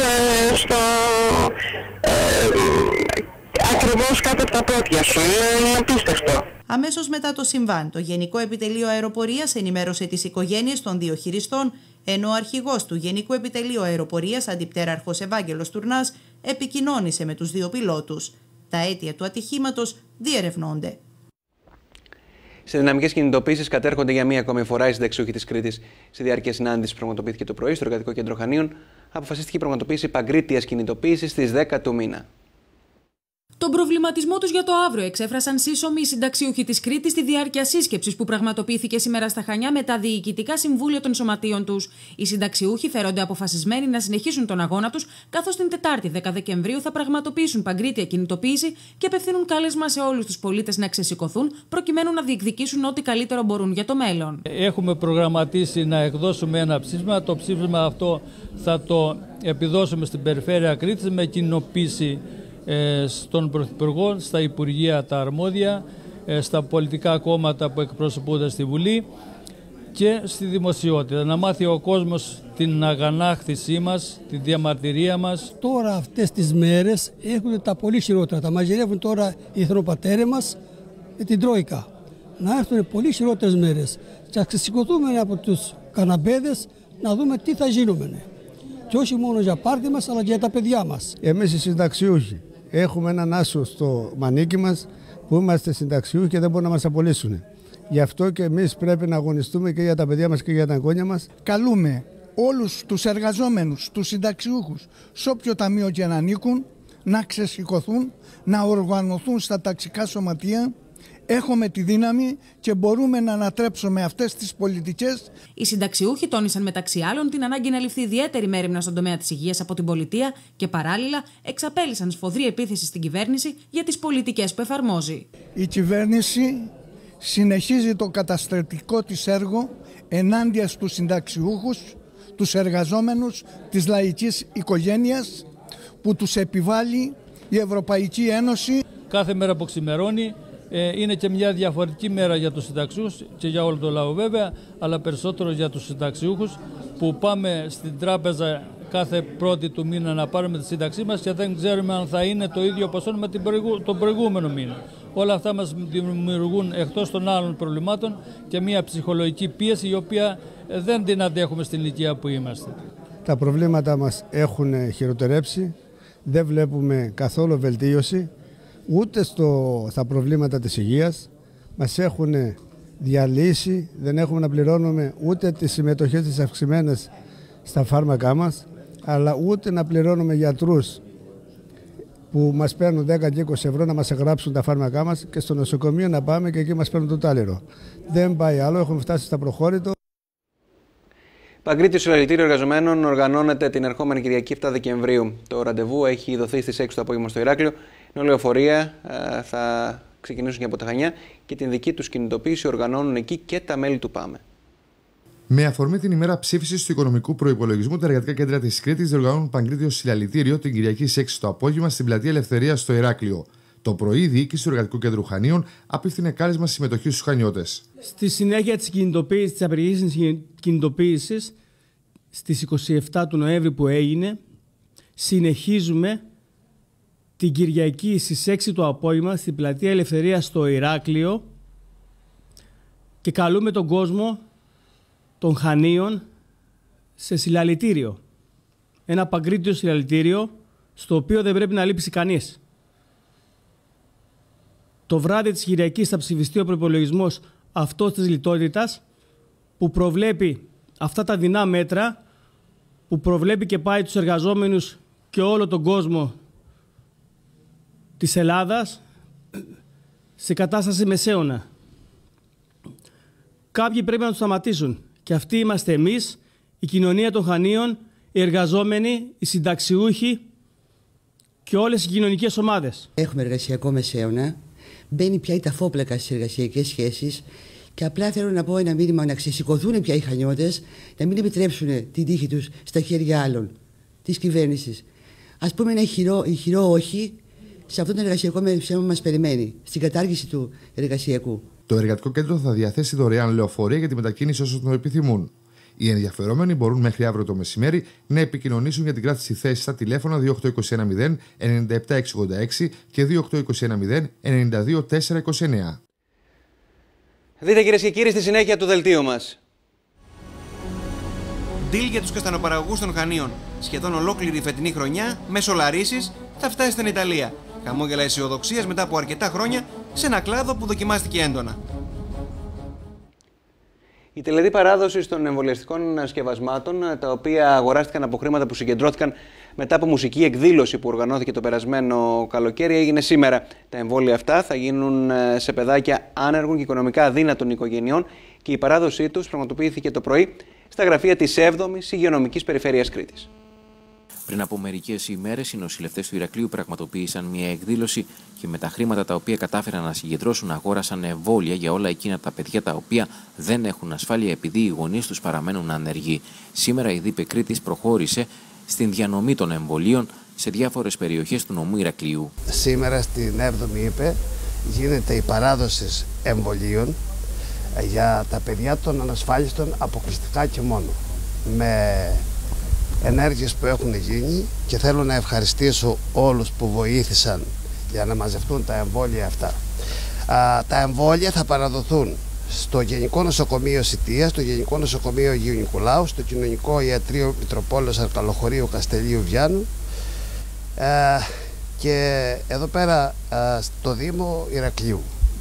ακριβώς κάτω από τα πόδια σου. Είναι απίστευτο. Αμέσως μετά το συμβάν, το Γενικό Επιτελείο Αεροπορίας ενημέρωσε τις οικογένειες των 2 χειριστών, ενώ ο αρχηγός του Γενικού Επιτελείου Αεροπορίας, αντιπτέραρχος Ευάγγελος Τουρνάς, επικοινώνησε με τους 2 πιλότους. Τα αίτια του ατυχήματος διερευνώνται. Σε δυναμικές κινητοποίησεις κατέρχονται για μία ακόμη φορά οι συνταξιούχοι της Κρήτης. Στη διάρκεια συνάντησης που πραγματοποιήθηκε το πρωί στο Εργατικό Κέντρο Χανίων, αποφασίστηκε η πραγματοποίηση παγκρίτιας κινητοποίησης στις 10 του μήνα. Τον προβληματισμό τους για το αύριο εξέφρασαν σύσσωμοι οι συνταξιούχοι της Κρήτης στη διάρκεια σύσκεψης που πραγματοποιήθηκε σήμερα στα Χανιά με τα διοικητικά συμβούλια των σωματείων τους. Οι συνταξιούχοι φέρονται αποφασισμένοι να συνεχίσουν τον αγώνα τους, καθώς την Τετάρτη 10 Δεκεμβρίου θα πραγματοποιήσουν παγκρίτια κινητοποίηση και απευθύνουν κάλεσμα σε όλους τους πολίτες να ξεσηκωθούν προκειμένου να διεκδικήσουν ό,τι καλύτερο μπορούν για το μέλλον. Έχουμε προγραμματίσει να εκδώσουμε ένα ψήφισμα. Το ψήφισμα αυτό θα το επιδώσουμε στην Περιφέρεια Κρήτης με κοινοποίηση στον Πρωθυπουργό, στα Υπουργεία τα αρμόδια, στα πολιτικά κόμματα που εκπροσωπούνται στη Βουλή και στη δημοσιότητα. Να μάθει ο κόσμος την αγανάκτησή μας, τη διαμαρτυρία μας. Τώρα αυτές τις μέρες έχουν τα πολύ χειρότερα. Τα μαζειρεύουν τώρα οι εθνοπατέρες μας με την Τρόικα. Να έρθουν πολύ χειρότερες μέρες. Και να ξεσηκωθούμε από τους καναμπέδες να δούμε τι θα γίνουμε. Και όχι μόνο για πάρτι μας, αλλά και για τα παιδιά μας. Εμείς οι συνταξιούχοι έχουμε έναν άσο στο μανίκι μας που είμαστε συνταξιούχοι και δεν μπορούν να μας απολύσουν. Γι' αυτό και εμείς πρέπει να αγωνιστούμε και για τα παιδιά μας και για τα εγγόνια μας. Καλούμε όλους τους εργαζόμενους, τους συνταξιούχους, σε όποιο ταμείο και να ανήκουν, να ξεσηκωθούν, να οργανωθούν στα ταξικά σωματεία. Έχουμε τη δύναμη και μπορούμε να ανατρέψουμε αυτές τις πολιτικές. Οι συνταξιούχοι τόνισαν μεταξύ άλλων την ανάγκη να ληφθεί ιδιαίτερη μέριμνα στον τομέα της υγείας από την πολιτεία και παράλληλα εξαπέλυσαν σφοδρή επίθεση στην κυβέρνηση για τις πολιτικές που εφαρμόζει. Η κυβέρνηση συνεχίζει το καταστρεπτικό της έργο ενάντια στους συνταξιούχους, τους εργαζόμενους της λαϊκής οικογένειας που τους επιβάλλει η Ευρωπαϊκή Ένωση. Κάθε μέρα που ξημερώνει είναι και μια διαφορετική μέρα για τους συνταξιούχους και για όλο το λαό βέβαια, αλλά περισσότερο για τους συνταξιούχους που πάμε στην τράπεζα κάθε πρώτη του μήνα να πάρουμε τη σύνταξή μας και δεν ξέρουμε αν θα είναι το ίδιο ποσό με τον προηγούμενο μήνα. Όλα αυτά μας δημιουργούν εκτός των άλλων προβλημάτων και μια ψυχολογική πίεση η οποία δεν την αντέχουμε στην ηλικία που είμαστε. Τα προβλήματα μας έχουν χειροτερέψει, δεν βλέπουμε καθόλου βελτίωση ούτε στα προβλήματα της υγείας. Μας έχουν διαλύσει, δεν έχουμε να πληρώνουμε ούτε τις συμμετοχές τις αυξημένες στα φάρμακά μας, αλλά ούτε να πληρώνουμε γιατρούς που μας παίρνουν 10 και 20 ευρώ να μας εγγράψουν τα φάρμακά μας και στο νοσοκομείο να πάμε και εκεί μας παίρνουν το τάλιρο. Δεν πάει άλλο, έχουμε φτάσει στα προχώρητο. Παγκρίτιο Συλλαλητήριο Εργαζομένων οργανώνεται την ερχόμενη Κυριακή 7 Δεκεμβρίου. Το ραντεβού έχει δοθεί στις 6 το απόγευμα στο Ηράκλειο. Ενώ λεωφορεία θα ξεκινήσουν και από τα Χανιά και την δική τους κινητοποίηση οργανώνουν εκεί και τα μέλη του ΠΑΜΕ. Με αφορμή την ημέρα ψήφισης του οικονομικού προϋπολογισμού, τα εργατικά κέντρα της Κρήτης διοργανώνουν Παγκρίτιο Συλλαλητήριο την Κυριακή στις 6 το απόγευμα στην Πλατεία Ελευθερίας στο Ηράκλειο. Το πρωί, η διοίκηση του Εργατικού Κέντρου Χανίων απίφθινε κάλεσμα συμμετοχής στους Χανιώτες. Στη συνέχεια της απεργίας κινητοποίησης, στις 27 του Νοέμβρη που έγινε, συνεχίζουμε την Κυριακή στις 6 το απόγευμα στην Πλατεία Ελευθερίας στο Ηράκλειο και καλούμε τον κόσμο των Χανίων σε συλλαλητήριο. Ένα παγκρίτιο συλλαλητήριο στο οποίο δεν πρέπει να λείψει κανείς. Το βράδυ της Κυριακής θα ψηφιστεί ο προϋπολογισμός αυτός της λιτότητας που προβλέπει αυτά τα δεινά μέτρα, που προβλέπει και πάει τους εργαζόμενους και όλο τον κόσμο της Ελλάδας σε κατάσταση μεσαίωνα. Κάποιοι πρέπει να τους σταματήσουν και αυτοί είμαστε εμείς, η κοινωνία των Χανίων, οι εργαζόμενοι, οι συνταξιούχοι και όλες οι κοινωνικές ομάδες. Έχουμε εργασιακό μεσαίωνα, μπαίνει πια η ταφόπλακα στις εργασιακές σχέσεις και απλά θέλω να πω ένα μήνυμα να ξεσηκωθούν πια οι Χανιώτες, να μην επιτρέψουν την τύχη τους στα χέρια άλλων, της κυβέρνησης. Ας πούμε ένα ηχηρό όχι σε αυτό το εργασιακό μεσαίωνα που μας περιμένει, στην κατάργηση του εργασιακού. Το εργατικό κέντρο θα διαθέσει δωρεάν λεωφορεία για τη μετακίνηση όσων το επιθυμούν. Οι ενδιαφερόμενοι μπορούν μέχρι αύριο το μεσημέρι να επικοινωνήσουν για την κράτηση θέσης στα τηλέφωνα 28210 97686 και 28210 92429. Δείτε κυρίες και κύριοι στη συνέχεια του δελτίου μας. Deal για τους καστανοπαραγωγούς των Χανίων. Σχεδόν ολόκληρη η φετινή χρονιά, με σολαρίσεις, θα φτάσει στην Ιταλία. Χαμόγελα αισιοδοξίας μετά από αρκετά χρόνια σε ένα κλάδο που δοκιμάστηκε έντονα. Η τελετή παράδοση των εμβολιαστικών σκευασμάτων, τα οποία αγοράστηκαν από χρήματα που συγκεντρώθηκαν μετά από μουσική εκδήλωση που οργανώθηκε το περασμένο καλοκαίρι, έγινε σήμερα. Τα εμβόλια αυτά θα γίνουν σε παιδάκια άνεργων και οικονομικά αδύνατων οικογενειών και η παράδοσή τους πραγματοποιήθηκε το πρωί στα γραφεία της 7ης Υγειονομικής Περιφέρειας Κρήτης. Πριν από μερικές ημέρες, οι νοσηλευτές του Ηρακλείου πραγματοποίησαν μια εκδήλωση και με τα χρήματα τα οποία κατάφεραν να συγκεντρώσουν αγόρασαν εμβόλια για όλα εκείνα τα παιδιά τα οποία δεν έχουν ασφάλεια επειδή οι γονείς τους παραμένουν ανεργοί. Σήμερα η ΔΥΠΕ Κρήτης προχώρησε στην διανομή των εμβολίων σε διάφορες περιοχές του νομού Ηρακλείου. Σήμερα στην 7η ΥΠΕ γίνεται η παράδοση εμβολίων για τα παιδιά των ανασφάλιστων αποκλειστικά και μόνο. Με ενέργειες που έχουν γίνει και θέλω να ευχαριστήσω όλους που βοήθησαν για να μαζευτούν τα εμβόλια αυτά. Τα εμβόλια θα παραδοθούν στο Γενικό Νοσοκομείο Σιτίας, στο Γενικό Νοσοκομείο Αγίου Νικολάου, στο Κοινωνικό Ιατρείο Μητροπόλεως Αρκαλοχωρίου Καστελίου Βιάννου και εδώ πέρα στο Δήμο Ηρακλείου.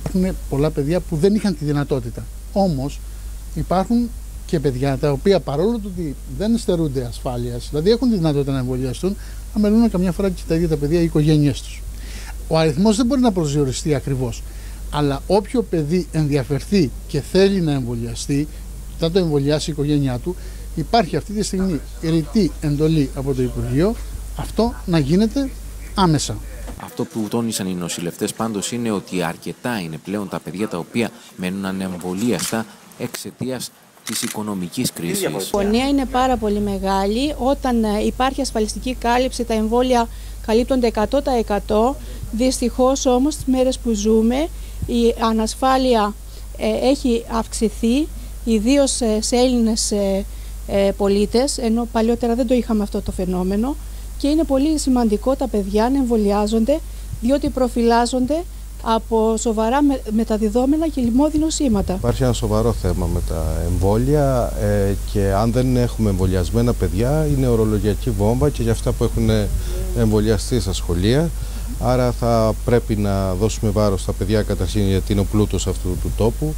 Υπάρχουν πολλά παιδιά που δεν είχαν τη δυνατότητα. Όμως υπάρχουν και παιδιά τα οποία παρόλο ότι δεν στερούνται ασφάλειας, δηλαδή έχουν τη δυνατότητα να εμβολιαστούν, αμελούν καμιά φορά και τα ίδια τα παιδιά οι οικογένειές τους. Ο αριθμός δεν μπορεί να προσδιοριστεί ακριβώς. Αλλά όποιο παιδί ενδιαφερθεί και θέλει να εμβολιαστεί, θα το εμβολιάσει η οικογένειά του, υπάρχει αυτή τη στιγμή ρητή εντολή από το Υπουργείο αυτό να γίνεται άμεσα. Αυτό που τόνισαν οι νοσηλευτές πάντως είναι ότι αρκετά είναι πλέον τα παιδιά τα οποία μένουν ανεμβολίαστα εξαιτίας της οικονομικής κρίσης. Η πονία είναι πάρα πολύ μεγάλη. Όταν υπάρχει ασφαλιστική κάλυψη, τα εμβόλια καλύπτονται 100%. Δυστυχώς όμως τις μέρες που ζούμε η ανασφάλεια έχει αυξηθεί, ιδίως σε Έλληνες πολίτες, ενώ παλιότερα δεν το είχαμε αυτό το φαινόμενο, και είναι πολύ σημαντικό τα παιδιά να εμβολιάζονται, διότι προφυλάζονται από σοβαρά μεταδιδόμενα και λοιμώδη νοσήματα. Υπάρχει ένα σοβαρό θέμα με τα εμβόλια και αν δεν έχουμε εμβολιασμένα παιδιά είναι ορολογιακή βόμβα και για αυτά που έχουν εμβολιαστεί στα σχολεία. Άρα θα πρέπει να δώσουμε βάρος στα παιδιά καταρχήν γιατί είναι ο πλούτος αυτού του τόπου.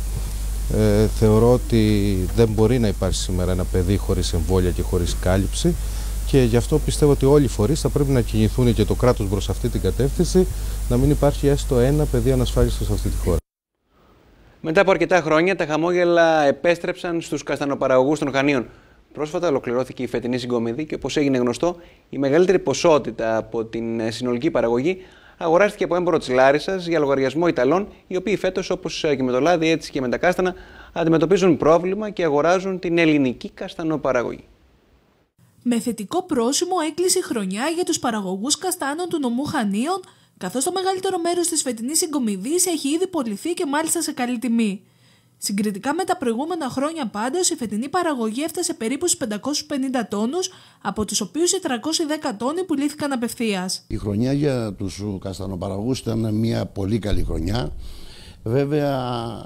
Θεωρώ ότι δεν μπορεί να υπάρχει σήμερα ένα παιδί χωρίς εμβόλια και χωρίς κάλυψη και γι' αυτό πιστεύω ότι όλοι οι φορείς θα πρέπει να κινηθούν και το κράτος προς αυτή την κατεύθυνση, να μην υπάρχει έστω ένα παιδί ανασφάλιστο σε αυτή τη χώρα. Μετά από αρκετά χρόνια, τα χαμόγελα επέστρεψαν στους καστανοπαραγωγούς των Χανίων. Πρόσφατα ολοκληρώθηκε η φετινή συγκομιδή και, όπως έγινε γνωστό, η μεγαλύτερη ποσότητα από την συνολική παραγωγή αγοράστηκε από έμπορο της Λάρισσας για λογαριασμό Ιταλών, οι οποίοι φέτος, όπως και με το λάδι, έτσι και με τα κάστανα, αντιμετωπίζουν πρόβλημα και αγοράζουν την ελληνική καστανοπαραγωγή. Με θετικό πρόσημο έκλεισε η χρονιά για τους παραγωγούς καστάνων του νομού Χανίων, καθώς το μεγαλύτερο μέρος της φετινής συγκομιδής έχει ήδη πωληθεί και μάλιστα σε καλή τιμή. Συγκριτικά με τα προηγούμενα χρόνια πάντως, η φετινή παραγωγή έφτασε περίπου στους 550 τόνους, από τους οποίους οι 310 τόνοι πουλήθηκαν απευθείας. Η χρονιά για τους καστανοπαραγωγούς ήταν μια πολύ καλή χρονιά. Βέβαια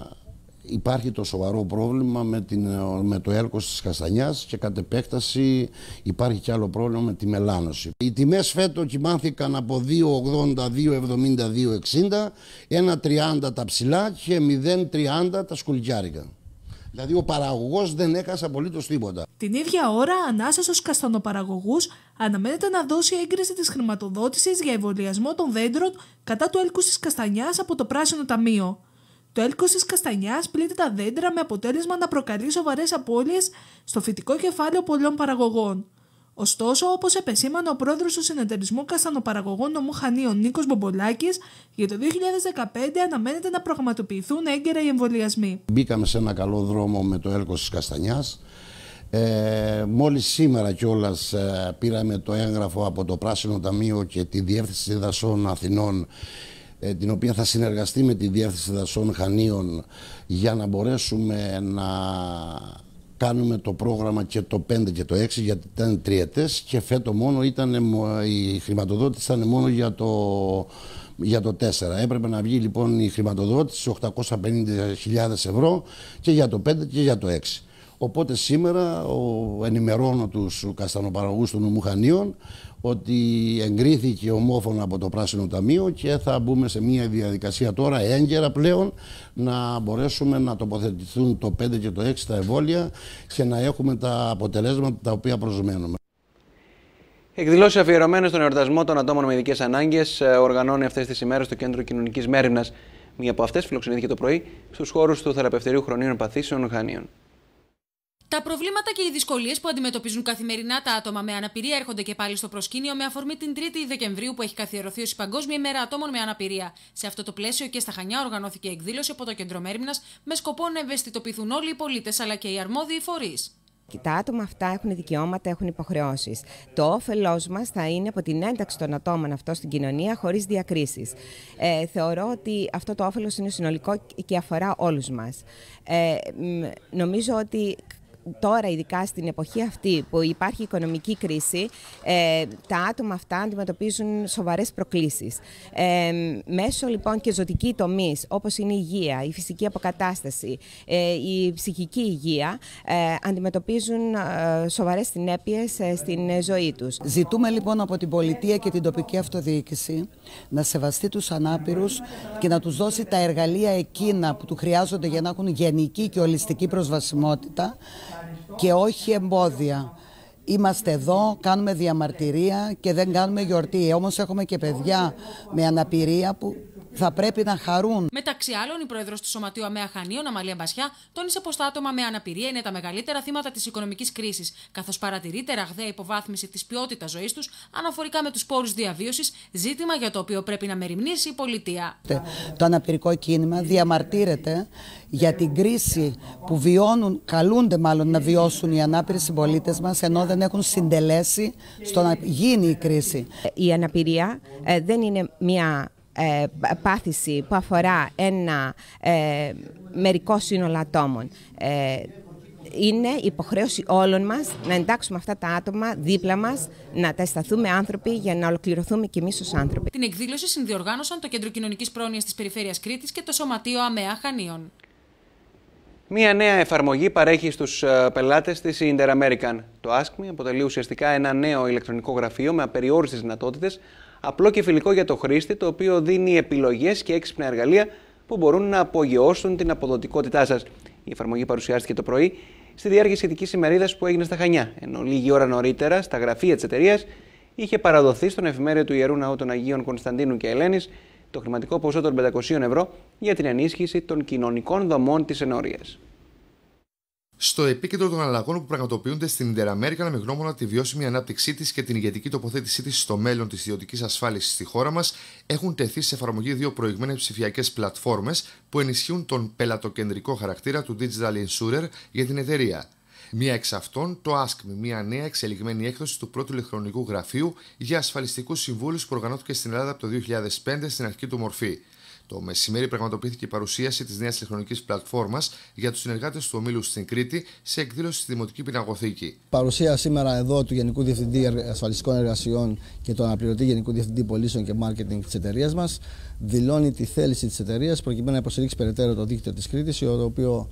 υπάρχει το σοβαρό πρόβλημα με το έλκος της καστανιάς και κατ' επέκταση υπάρχει και άλλο πρόβλημα με τη μελάνωση. Οι τιμές φέτος κοιμάθηκαν από 2,80, 2,70, 2,60, 1,30 τα ψηλά και 0,30 τα σκουλικιάρικα. Δηλαδή ο παραγωγός δεν έχασε απολύτως τίποτα. Την ίδια ώρα, ανάσα στους καστανοπαραγωγούς αναμένεται να δώσει έγκριση της χρηματοδότησης για εμβολιασμό των δέντρων κατά του έλκους της καστανιάς από το Πράσινο Ταμείο. Το έλκος της καστανιάς πλήττει τα δέντρα με αποτέλεσμα να προκαλεί σοβαρές απώλειες στο φυτικό κεφάλαιο πολλών παραγωγών. Ωστόσο, όπως επεσήμανε ο πρόεδρος του Συνεταιρισμού Καστανοπαραγωγών νομού Χανίων Νίκος Μπομπολάκης, για το 2015 αναμένεται να πραγματοποιηθούν έγκαιρα οι εμβολιασμοί. Μπήκαμε σε ένα καλό δρόμο με το έλκος της καστανιάς. Μόλις σήμερα κιόλας πήραμε το έγγραφο από το Πράσινο Ταμείο και τη Διεύθυνση Δασών Αθηνών, την οποία θα συνεργαστεί με τη Διεύθυνση Δασών Χανίων για να μπορέσουμε να κάνουμε το πρόγραμμα και το 5 και το 6, γιατί ήταν τριετές και φέτος μόνο η χρηματοδότηση ήταν μόνο για το 4. Έπρεπε να βγει λοιπόν η χρηματοδότηση 850.000 ευρώ και για το 5 και για το 6. Οπότε σήμερα ενημερώνω τους καστανοπαραγωγούς του νομού Χανίων ότι εγκρίθηκε ομόφωνα από το Πράσινο Ταμείο και θα μπούμε σε μια διαδικασία τώρα έγκαιρα πλέον να μπορέσουμε να τοποθετηθούν το 5 και το 6 τα εμβόλια και να έχουμε τα αποτελέσματα τα οποία προσμένουμε. Εκδηλώσεις αφιερωμένες στον εορτασμό των ατόμων με ειδικές ανάγκες οργανώνει αυτές τις ημέρες στο Κέντρο Κοινωνικής Μέριμνας. Μία από αυτές φιλοξενήθηκε το πρωί στους χώρους του Θεραπευτηρίου Χρονίων Παθήσεων Χανίων. Τα προβλήματα και οι δυσκολίες που αντιμετωπίζουν καθημερινά τα άτομα με αναπηρία έρχονται και πάλι στο προσκήνιο με αφορμή την 3η Δεκεμβρίου που έχει καθιερωθεί ως η Παγκόσμια ημέρα ατόμων με αναπηρία. Σε αυτό το πλαίσιο και στα Χανιά οργανώθηκε εκδήλωση από το Κέντρο Μέριμνας με σκοπό να ευαισθητοποιηθούν όλοι οι πολίτες αλλά και οι αρμόδιοι φορείς. Τα άτομα αυτά έχουν δικαιώματα, έχουν υποχρεώσεις. Το όφελός μας θα είναι από την ένταξη των ατόμων αυτών στην κοινωνία χωρίς διακρίσεις. Θεωρώ ότι αυτό το όφελος είναι συνολικό και αφορά όλους μας. Νομίζω ότι τώρα, ειδικά στην εποχή αυτή που υπάρχει οικονομική κρίση, τα άτομα αυτά αντιμετωπίζουν σοβαρές προκλήσεις. Μέσω λοιπόν και ζωτικοί τομείς, όπως είναι η υγεία, η φυσική αποκατάσταση, η ψυχική υγεία, αντιμετωπίζουν σοβαρές συνέπειες στην ζωή τους. Ζητούμε λοιπόν από την πολιτεία και την τοπική αυτοδιοίκηση να σεβαστεί τους ανάπηρους και να τους δώσει τα εργαλεία εκείνα που του χρειάζονται για να έχουν γενική και ολιστική προσβασιμότητα και όχι εμπόδια. Είμαστε εδώ, κάνουμε διαμαρτυρία και δεν κάνουμε γιορτή. Όμως έχουμε και παιδιά με αναπηρία που θα πρέπει να χαρούν. Μεταξύ άλλων, η πρόεδρος του Σωματείου ΑΜΕΑ Χανίων, Αμαλία Μπασιά, τόνισε πως τα άτομα με αναπηρία είναι τα μεγαλύτερα θύματα της οικονομικής κρίσης, καθώς παρατηρείται ραγδαία υποβάθμιση της ποιότητας ζωής τους αναφορικά με τους πόρους διαβίωσης, ζήτημα για το οποίο πρέπει να μεριμνήσει η πολιτεία. Το αναπηρικό κίνημα διαμαρτύρεται για την κρίση που βιώνουν, καλούνται μάλλον να βιώσουν οι ανάπηροι συμπολίτες μας, ενώ δεν έχουν συντελέσει στο να γίνει η κρίση. Η αναπηρία δεν είναι μια πάθηση που αφορά ένα μερικό σύνολο ατόμων. Είναι υποχρέωση όλων μας να εντάξουμε αυτά τα άτομα δίπλα μας, να τα αισθανθούμε άνθρωποι για να ολοκληρωθούμε κι εμείς ως άνθρωποι. Την εκδήλωση συνδιοργάνωσαν το Κέντρο Κοινωνικής Πρόνοιας της Περιφέρειας Κρήτης και το Σωματείο ΑΜΕΑ Χανίων. Μία νέα εφαρμογή παρέχει στους πελάτες της η Inter-American. Το Ask Me αποτελεί ουσιαστικά ένα νέο ηλεκτρονικό γραφείο με απεριόριστες δυνατότητες, απλό και φιλικό για το χρήστη, το οποίο δίνει επιλογές και έξυπνα εργαλεία που μπορούν να απογειώσουν την αποδοτικότητά σας. Η εφαρμογή παρουσιάστηκε το πρωί στη διάρκεια σχετικής ημερίδας που έγινε στα Χανιά, ενώ λίγη ώρα νωρίτερα στα γραφεία της εταιρείας είχε παραδοθεί στον εφημέριο του Ιερού Ναού των Αγίων Κωνσταντίνου και Ελένης το χρηματικό ποσό των 500 ευρώ για την ενίσχυση των κοινωνικών δομών της ενορίας. Στο επίκεντρο των αλλαγών που πραγματοποιούνται στην Inter-American με γνώμονα τη βιώσιμη ανάπτυξή της και την ηγετική τοποθέτησή της στο μέλλον της ιδιωτικής ασφάλισης στη χώρα μας, έχουν τεθεί σε εφαρμογή δύο προηγμένες ψηφιακές πλατφόρμες που ενισχύουν τον πελατοκεντρικό χαρακτήρα του Digital Insurer για την εταιρεία. Μία εξ αυτών, το Ask Me, μια νέα εξελιγμένη έκδοση του πρώτου ηλεκτρονικού γραφείου για ασφαλιστικούς συμβούλους που οργανώθηκε στην Ελλάδα από το 2005 στην αρχική του μορφή. Το μεσημέρι πραγματοποιήθηκε η παρουσίαση της νέας ηλεκτρονικής πλατφόρμας για τους συνεργάτες του ομίλου στην Κρήτη σε εκδήλωση στη Δημοτική Πιναγωθήκη. Παρουσία σήμερα εδώ του Γενικού Διευθυντή Ασφαλιστικών Εργασιών και του Αναπληρωτή Γενικού Διευθυντή Πωλήσεων και Μάρκετινγκ της εταιρείας μας δηλώνει τη θέληση της εταιρείας προκειμένου να υποστηρίξει περαιτέρω το δίκτυο της Κρήτης, το οποίο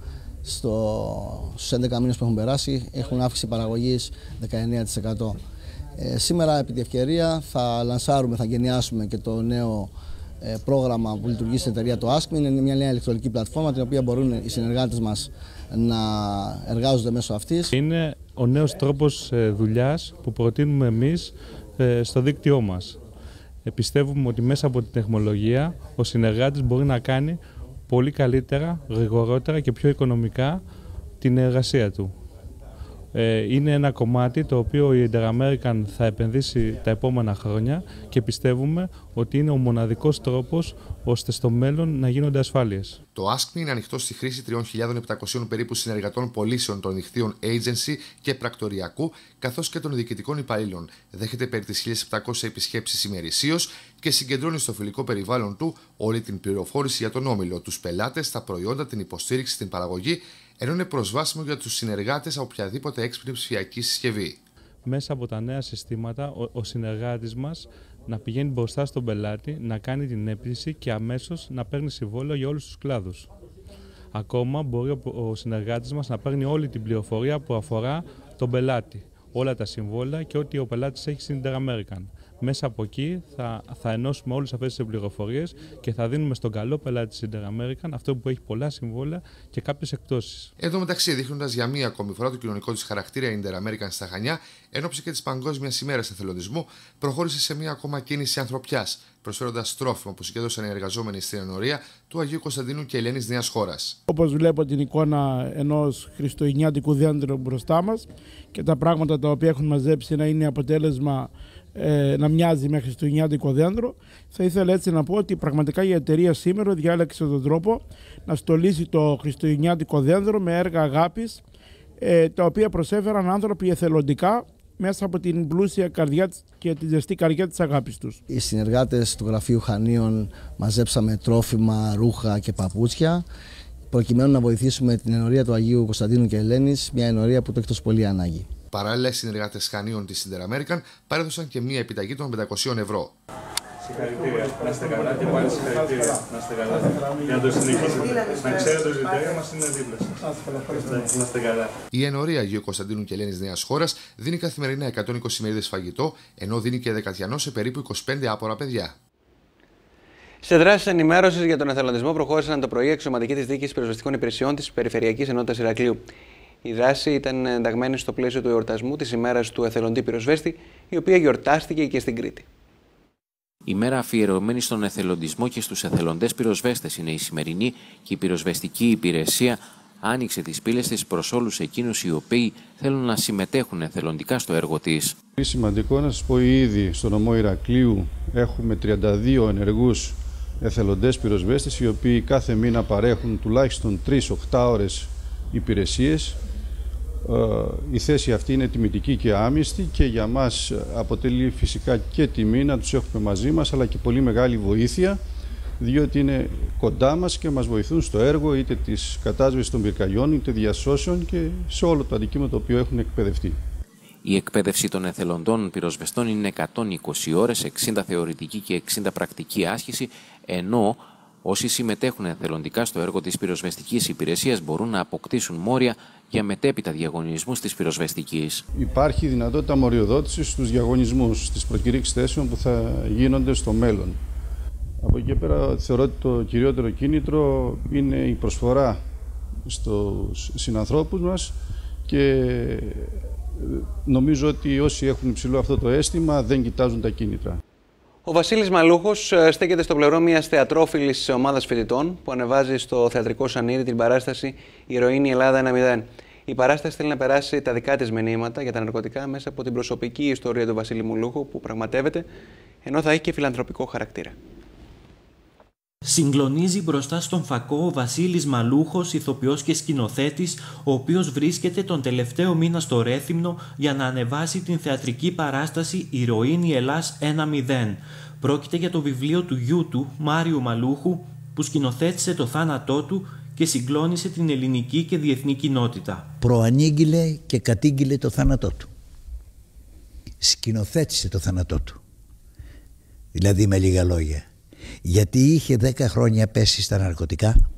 στους 11 μήνες που έχουν περάσει έχουν αύξηση παραγωγής 19%. Σήμερα επί τη ευκαιρία θα λανσάρουμε, θα γενιάσουμε και το νέο πρόγραμμα που λειτουργεί στην εταιρεία το Ask Me. Είναι μια νέα ηλεκτρονική πλατφόρμα την οποία μπορούν οι συνεργάτες μας να εργάζονται μέσω αυτής. Είναι ο νέος τρόπος δουλειάς που προτείνουμε εμείς στο δίκτυό μας. Πιστεύουμε ότι μέσα από την τεχνολογία ο συνεργάτης μπορεί να κάνει πολύ καλύτερα, γρηγορότερα και πιο οικονομικά την εργασία του. Είναι ένα κομμάτι το οποίο η Inter-American θα επενδύσει τα επόμενα χρόνια και πιστεύουμε ότι είναι ο μοναδικός τρόπος ώστε στο μέλλον να γίνονται ασφάλειες. Το Ask Me είναι ανοιχτό στη χρήση 3.700 περίπου συνεργατών πωλήσεων των δικτύων agency και πρακτοριακού, καθώς και των διοικητικών υπαλλήλων. Δέχεται περί τις 1.700 επισκέψεις ημερησίως και συγκεντρώνει στο φιλικό περιβάλλον του όλη την πληροφόρηση για τον όμιλο, τους πελάτες, τα προϊόντα, την υποστήριξη στην παραγωγή, ενώ είναι προσβάσιμο για τους συνεργάτες από οποιαδήποτε έξυπνη ψηφιακή συσκευή. Μέσα από τα νέα συστήματα, ο συνεργάτης μας να πηγαίνει μπροστά στον πελάτη, να κάνει την αίτηση και αμέσως να παίρνει συμβόλαιο για όλους τους κλάδους. Ακόμα μπορεί ο συνεργάτης μας να παίρνει όλη την πληροφορία που αφορά τον πελάτη, όλα τα συμβόλαια και ό,τι ο πελάτης έχει στην Inter-American. Μέσα από εκεί θα ενώσουμε όλες αυτές τις πληροφορίες και θα δίνουμε στον καλό πελάτη της Inter-American αυτό που έχει πολλά συμβόλαια και κάποιες εκπτώσεις. Εν τω μεταξύ, δείχνοντας για μία ακόμη φορά το κοινωνικό της χαρακτήρα η Inter-American στα Χανιά, εν ώψη και της Παγκόσμιας ημέρας εθελοντισμού, προχώρησε σε μία ακόμα κίνηση ανθρωπιάς, προσφέροντας τρόφιμα που συγκέντρωσαν οι εργαζόμενοι στην ενορία του Αγίου Κωνσταντίνου και Ελένης Νέας Χώρας. Όπως βλέπω την εικόνα ενός χριστουγεννιάτικου δέντρου μπροστά μας και τα πράγματα τα οποία έχουν μαζέψει να είναι αποτέλεσμα να μοιάζει με χριστουγεννιάτικο δέντρο, θα ήθελα έτσι να πω ότι πραγματικά η εταιρεία σήμερα διάλεξε τον τρόπο να στολίσει το χριστουγεννιάτικο δέντρο με έργα αγάπης, τα οποία προσέφεραν άνθρωποι εθελοντικά μέσα από την πλούσια καρδιά και τη ζεστή καρδιά της αγάπης τους. Οι συνεργάτες του Γραφείου Χανίων μαζέψαμε τρόφιμα, ρούχα και παπούτσια προκειμένου να βοηθήσουμε την ενορία του Αγίου Κωνσταντίνου και Ελένης, μια ενορία που το έχει τόσο πολύ ανάγκη. Παράλληλα, οι συνεργάτες Σκανίων της Interamerican παρέδωσαν και μια επιταγή των 500 ευρώ. Συγχαρητήρια. Να είστε καλά και πάλι συγχαρητήρια. Να είστε καλά. Για να το συνεχίσετε. Να ξέρετε το ζητέριο μας είναι δίπλα σας. Να είστε καλά. Η ενορία Αγίου Κωνσταντίνου και Ελένης Νέας Χώρας δίνει καθημερινά 120 ημερίδες φαγητό, ενώ δίνει και δεκατιανό σε περίπου 25 άπορα παιδιά. Σε δράσεις ενημέρωσης για τον εθελοντισμό προχώρησαν το πρωί αξιωματικοί της Διοίκησης Πυροσβεστικών Υπηρεσιών της Περιφερειακής Ενότητας Ηρακλείου. Η δράση ήταν ενταγμένη στο πλαίσιο του εορτασμού της ημέρας του εθελοντή πυροσβέστη, η οποία γιορτάστηκε και στην Κρήτη. Η μέρα αφιερωμένη στον εθελοντισμό και στους εθελοντές πυροσβέστες είναι η σημερινή και η πυροσβεστική υπηρεσία άνοιξε τις πύλες της προς όλους εκείνους οι οποίοι θέλουν να συμμετέχουν εθελοντικά στο έργο της. Είναι σημαντικό να σας πω, ήδη στο νομό Ηρακλείου έχουμε 32 ενεργούς εθελοντές πυροσβέστες, οι οποίοι κάθε μήνα παρέχουν τουλάχιστον 3 8ώρες υπηρεσίες. Η θέση αυτή είναι τιμητική και άμυστη και για μας αποτελεί φυσικά και τιμή να τους έχουμε μαζί μας, αλλά και πολύ μεγάλη βοήθεια, διότι είναι κοντά μας και μας βοηθούν στο έργο είτε της κατάσβεσης των πυρκαγιών είτε διασώσεων και σε όλο το αντικείμενο το οποίο έχουν εκπαιδευτεί. Η εκπαίδευση των εθελοντών πυροσβεστών είναι 120 ώρες, 60 θεωρητική και 60 πρακτική άσκηση, ενώ όσοι συμμετέχουν εθελοντικά στο έργο της πυροσβεστικής υπηρεσίας μπορούν να αποκτήσουν μόρια για μετέπειτα διαγωνισμούς της πυροσβεστικής. Υπάρχει δυνατότητα μοριοδότησης στους διαγωνισμούς, στις προκηρύξεις θέσεων που θα γίνονται στο μέλλον. Από εκεί πέρα θεωρώ ότι το κυριότερο κίνητρο είναι η προσφορά στους συνανθρώπους μας και νομίζω ότι όσοι έχουν υψηλό αυτό το αίσθημα δεν κοιτάζουν τα κίνητρα. Ο Βασίλης Μαλούχος στέκεται στο πλευρό μιας θεατρόφιλης ομάδας φοιτητών που ανεβάζει στο θεατρικό σανίδι την παράσταση «Ηρωίνη Ελλάδα 1-0». Η παράσταση θέλει να περάσει τα δικά της μηνύματα για τα ναρκωτικά μέσα από την προσωπική ιστορία του Βασίλη Μαλούχου που πραγματεύεται, ενώ θα έχει και φιλανθρωπικό χαρακτήρα. Συγκλονίζει μπροστά στον φακό ο Βασίλης Μαλούχος, ηθοποιός και σκηνοθέτης, ο οποίος βρίσκεται τον τελευταίο μήνα στο Ρέθυμνο για να ανεβάσει την θεατρική παράσταση «Ηρωίνη Ελλάς 1-0». Πρόκειται για το βιβλίο του γιού του, Μάριου Μαλούχου, που σκηνοθέτησε το θάνατό του και συγκλώνησε την ελληνική και διεθνή κοινότητα. Προανήγγειλε και κατήγγειλε το θάνατό του. Σκηνοθέτησε το θάνατό του. Δηλαδή με λίγα λόγια. Γιατί είχε 10 χρόνια πέσει στα ναρκωτικά,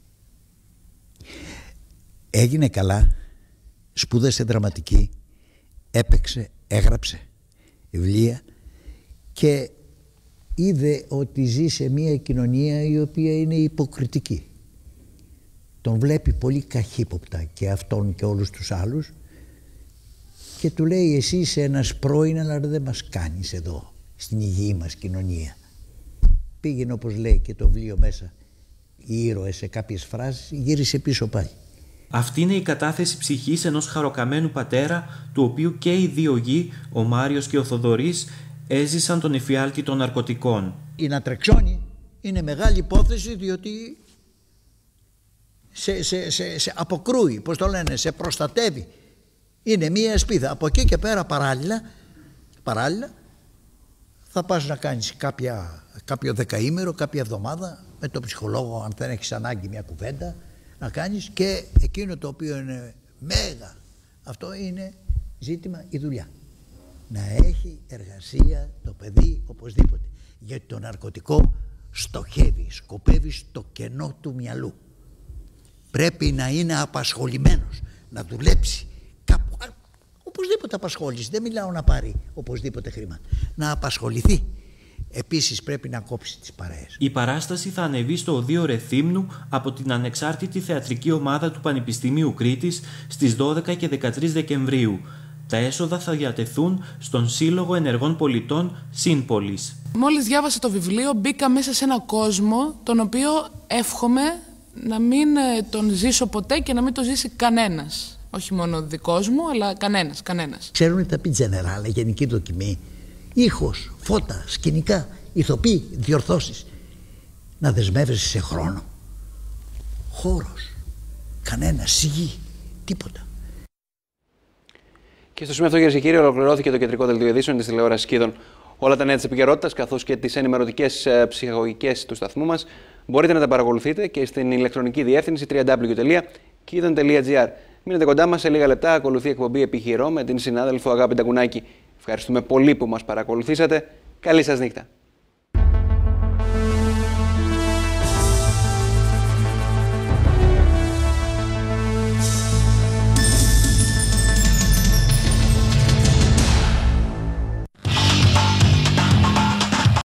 έγινε καλά, σπούδασε δραματική, έπαιξε, έγραψε βιβλία και είδε ότι ζει σε μια κοινωνία η οποία είναι υποκριτική. Τον βλέπει πολύ καχύποπτα και αυτόν και όλους τους άλλους και του λέει εσύ είσαι ένας πρώην αλλά δεν μας κάνεις εδώ στην υγιή μας κοινωνία. Πήγαινε όπως λέει και το βιβλίο μέσα οι ήρωες σε κάποιες φράσεις, γύρισε πίσω πάλι. Αυτή είναι η κατάθεση ψυχής ενός χαροκαμένου πατέρα, του οποίου και οι δύο γη, ο Μάριος και ο Θοδωρής, έζησαν τον εφιάλτη των ναρκωτικών. Η νατρεξόνη είναι μεγάλη υπόθεση διότι σε αποκρούει, πώς το λένε, σε προστατεύει. Είναι μία ασπίδα. Από εκεί και πέρα παράλληλα θα πας να κάνεις κάποιο δεκαήμερο, κάποια εβδομάδα με τον ψυχολόγο αν δεν έχεις ανάγκη μια κουβέντα να κάνεις και εκείνο το οποίο είναι μέγα αυτό είναι ζήτημα η δουλειά. Να έχει εργασία το παιδί οπωσδήποτε γιατί το ναρκωτικό στοχεύει, σκοπεύει στο κενό του μυαλού. Πρέπει να είναι απασχολημένος, να δουλέψει κάπου, οπωσδήποτε απασχόληση, δεν μιλάω να πάρει οπωσδήποτε χρήμα, να απασχοληθεί. Επίσης πρέπει να κόψει τις παρέες. Η παράσταση θα ανεβεί στο Οδείο Ρεθύμνου από την ανεξάρτητη θεατρική ομάδα του Πανεπιστημίου Κρήτης στις 12 και 13 Δεκεμβρίου. Τα έσοδα θα διατεθούν στον Σύλλογο Ενεργών Πολιτών Σύνπολης. Μόλις διάβασα το βιβλίο μπήκα μέσα σε ένα κόσμο τον οποίο εύχομαι να μην τον ζήσω ποτέ και να μην τον ζήσει κανένας. Όχι μόνο δικός μου, αλλά κανένας. Ξέρουν τα πιτζενεράλα, γενική δοκιμή, ήχος, φώτα, σκηνικά, ηθοποιοί, διορθώσεις. Να δεσμεύεσαι σε χρόνο. Χώρος, κανένα, σιγή, τίποτα. Και στο σημείο αυτό, κυρίες και κύριοι, ολοκληρώθηκε το κεντρικό δελτίο ειδήσεων της τηλεόρασης Κίδων. Όλα τα νέα της επικαιρότητας, καθώς και τις ενημερωτικές ψυχαγωγικές του σταθμού μας, μπορείτε να τα παρακολουθείτε και στην ηλεκτρονική διεύθυνση www.kidon.gr. Μείνετε κοντά μας, σε λίγα λεπτά ακολουθεί η εκπομπή Επιχειρώ με την συνάδελφο Αγάπη Τακουνάκη. Ευχαριστούμε πολύ που μας παρακολουθήσατε. Καλή σας νύχτα.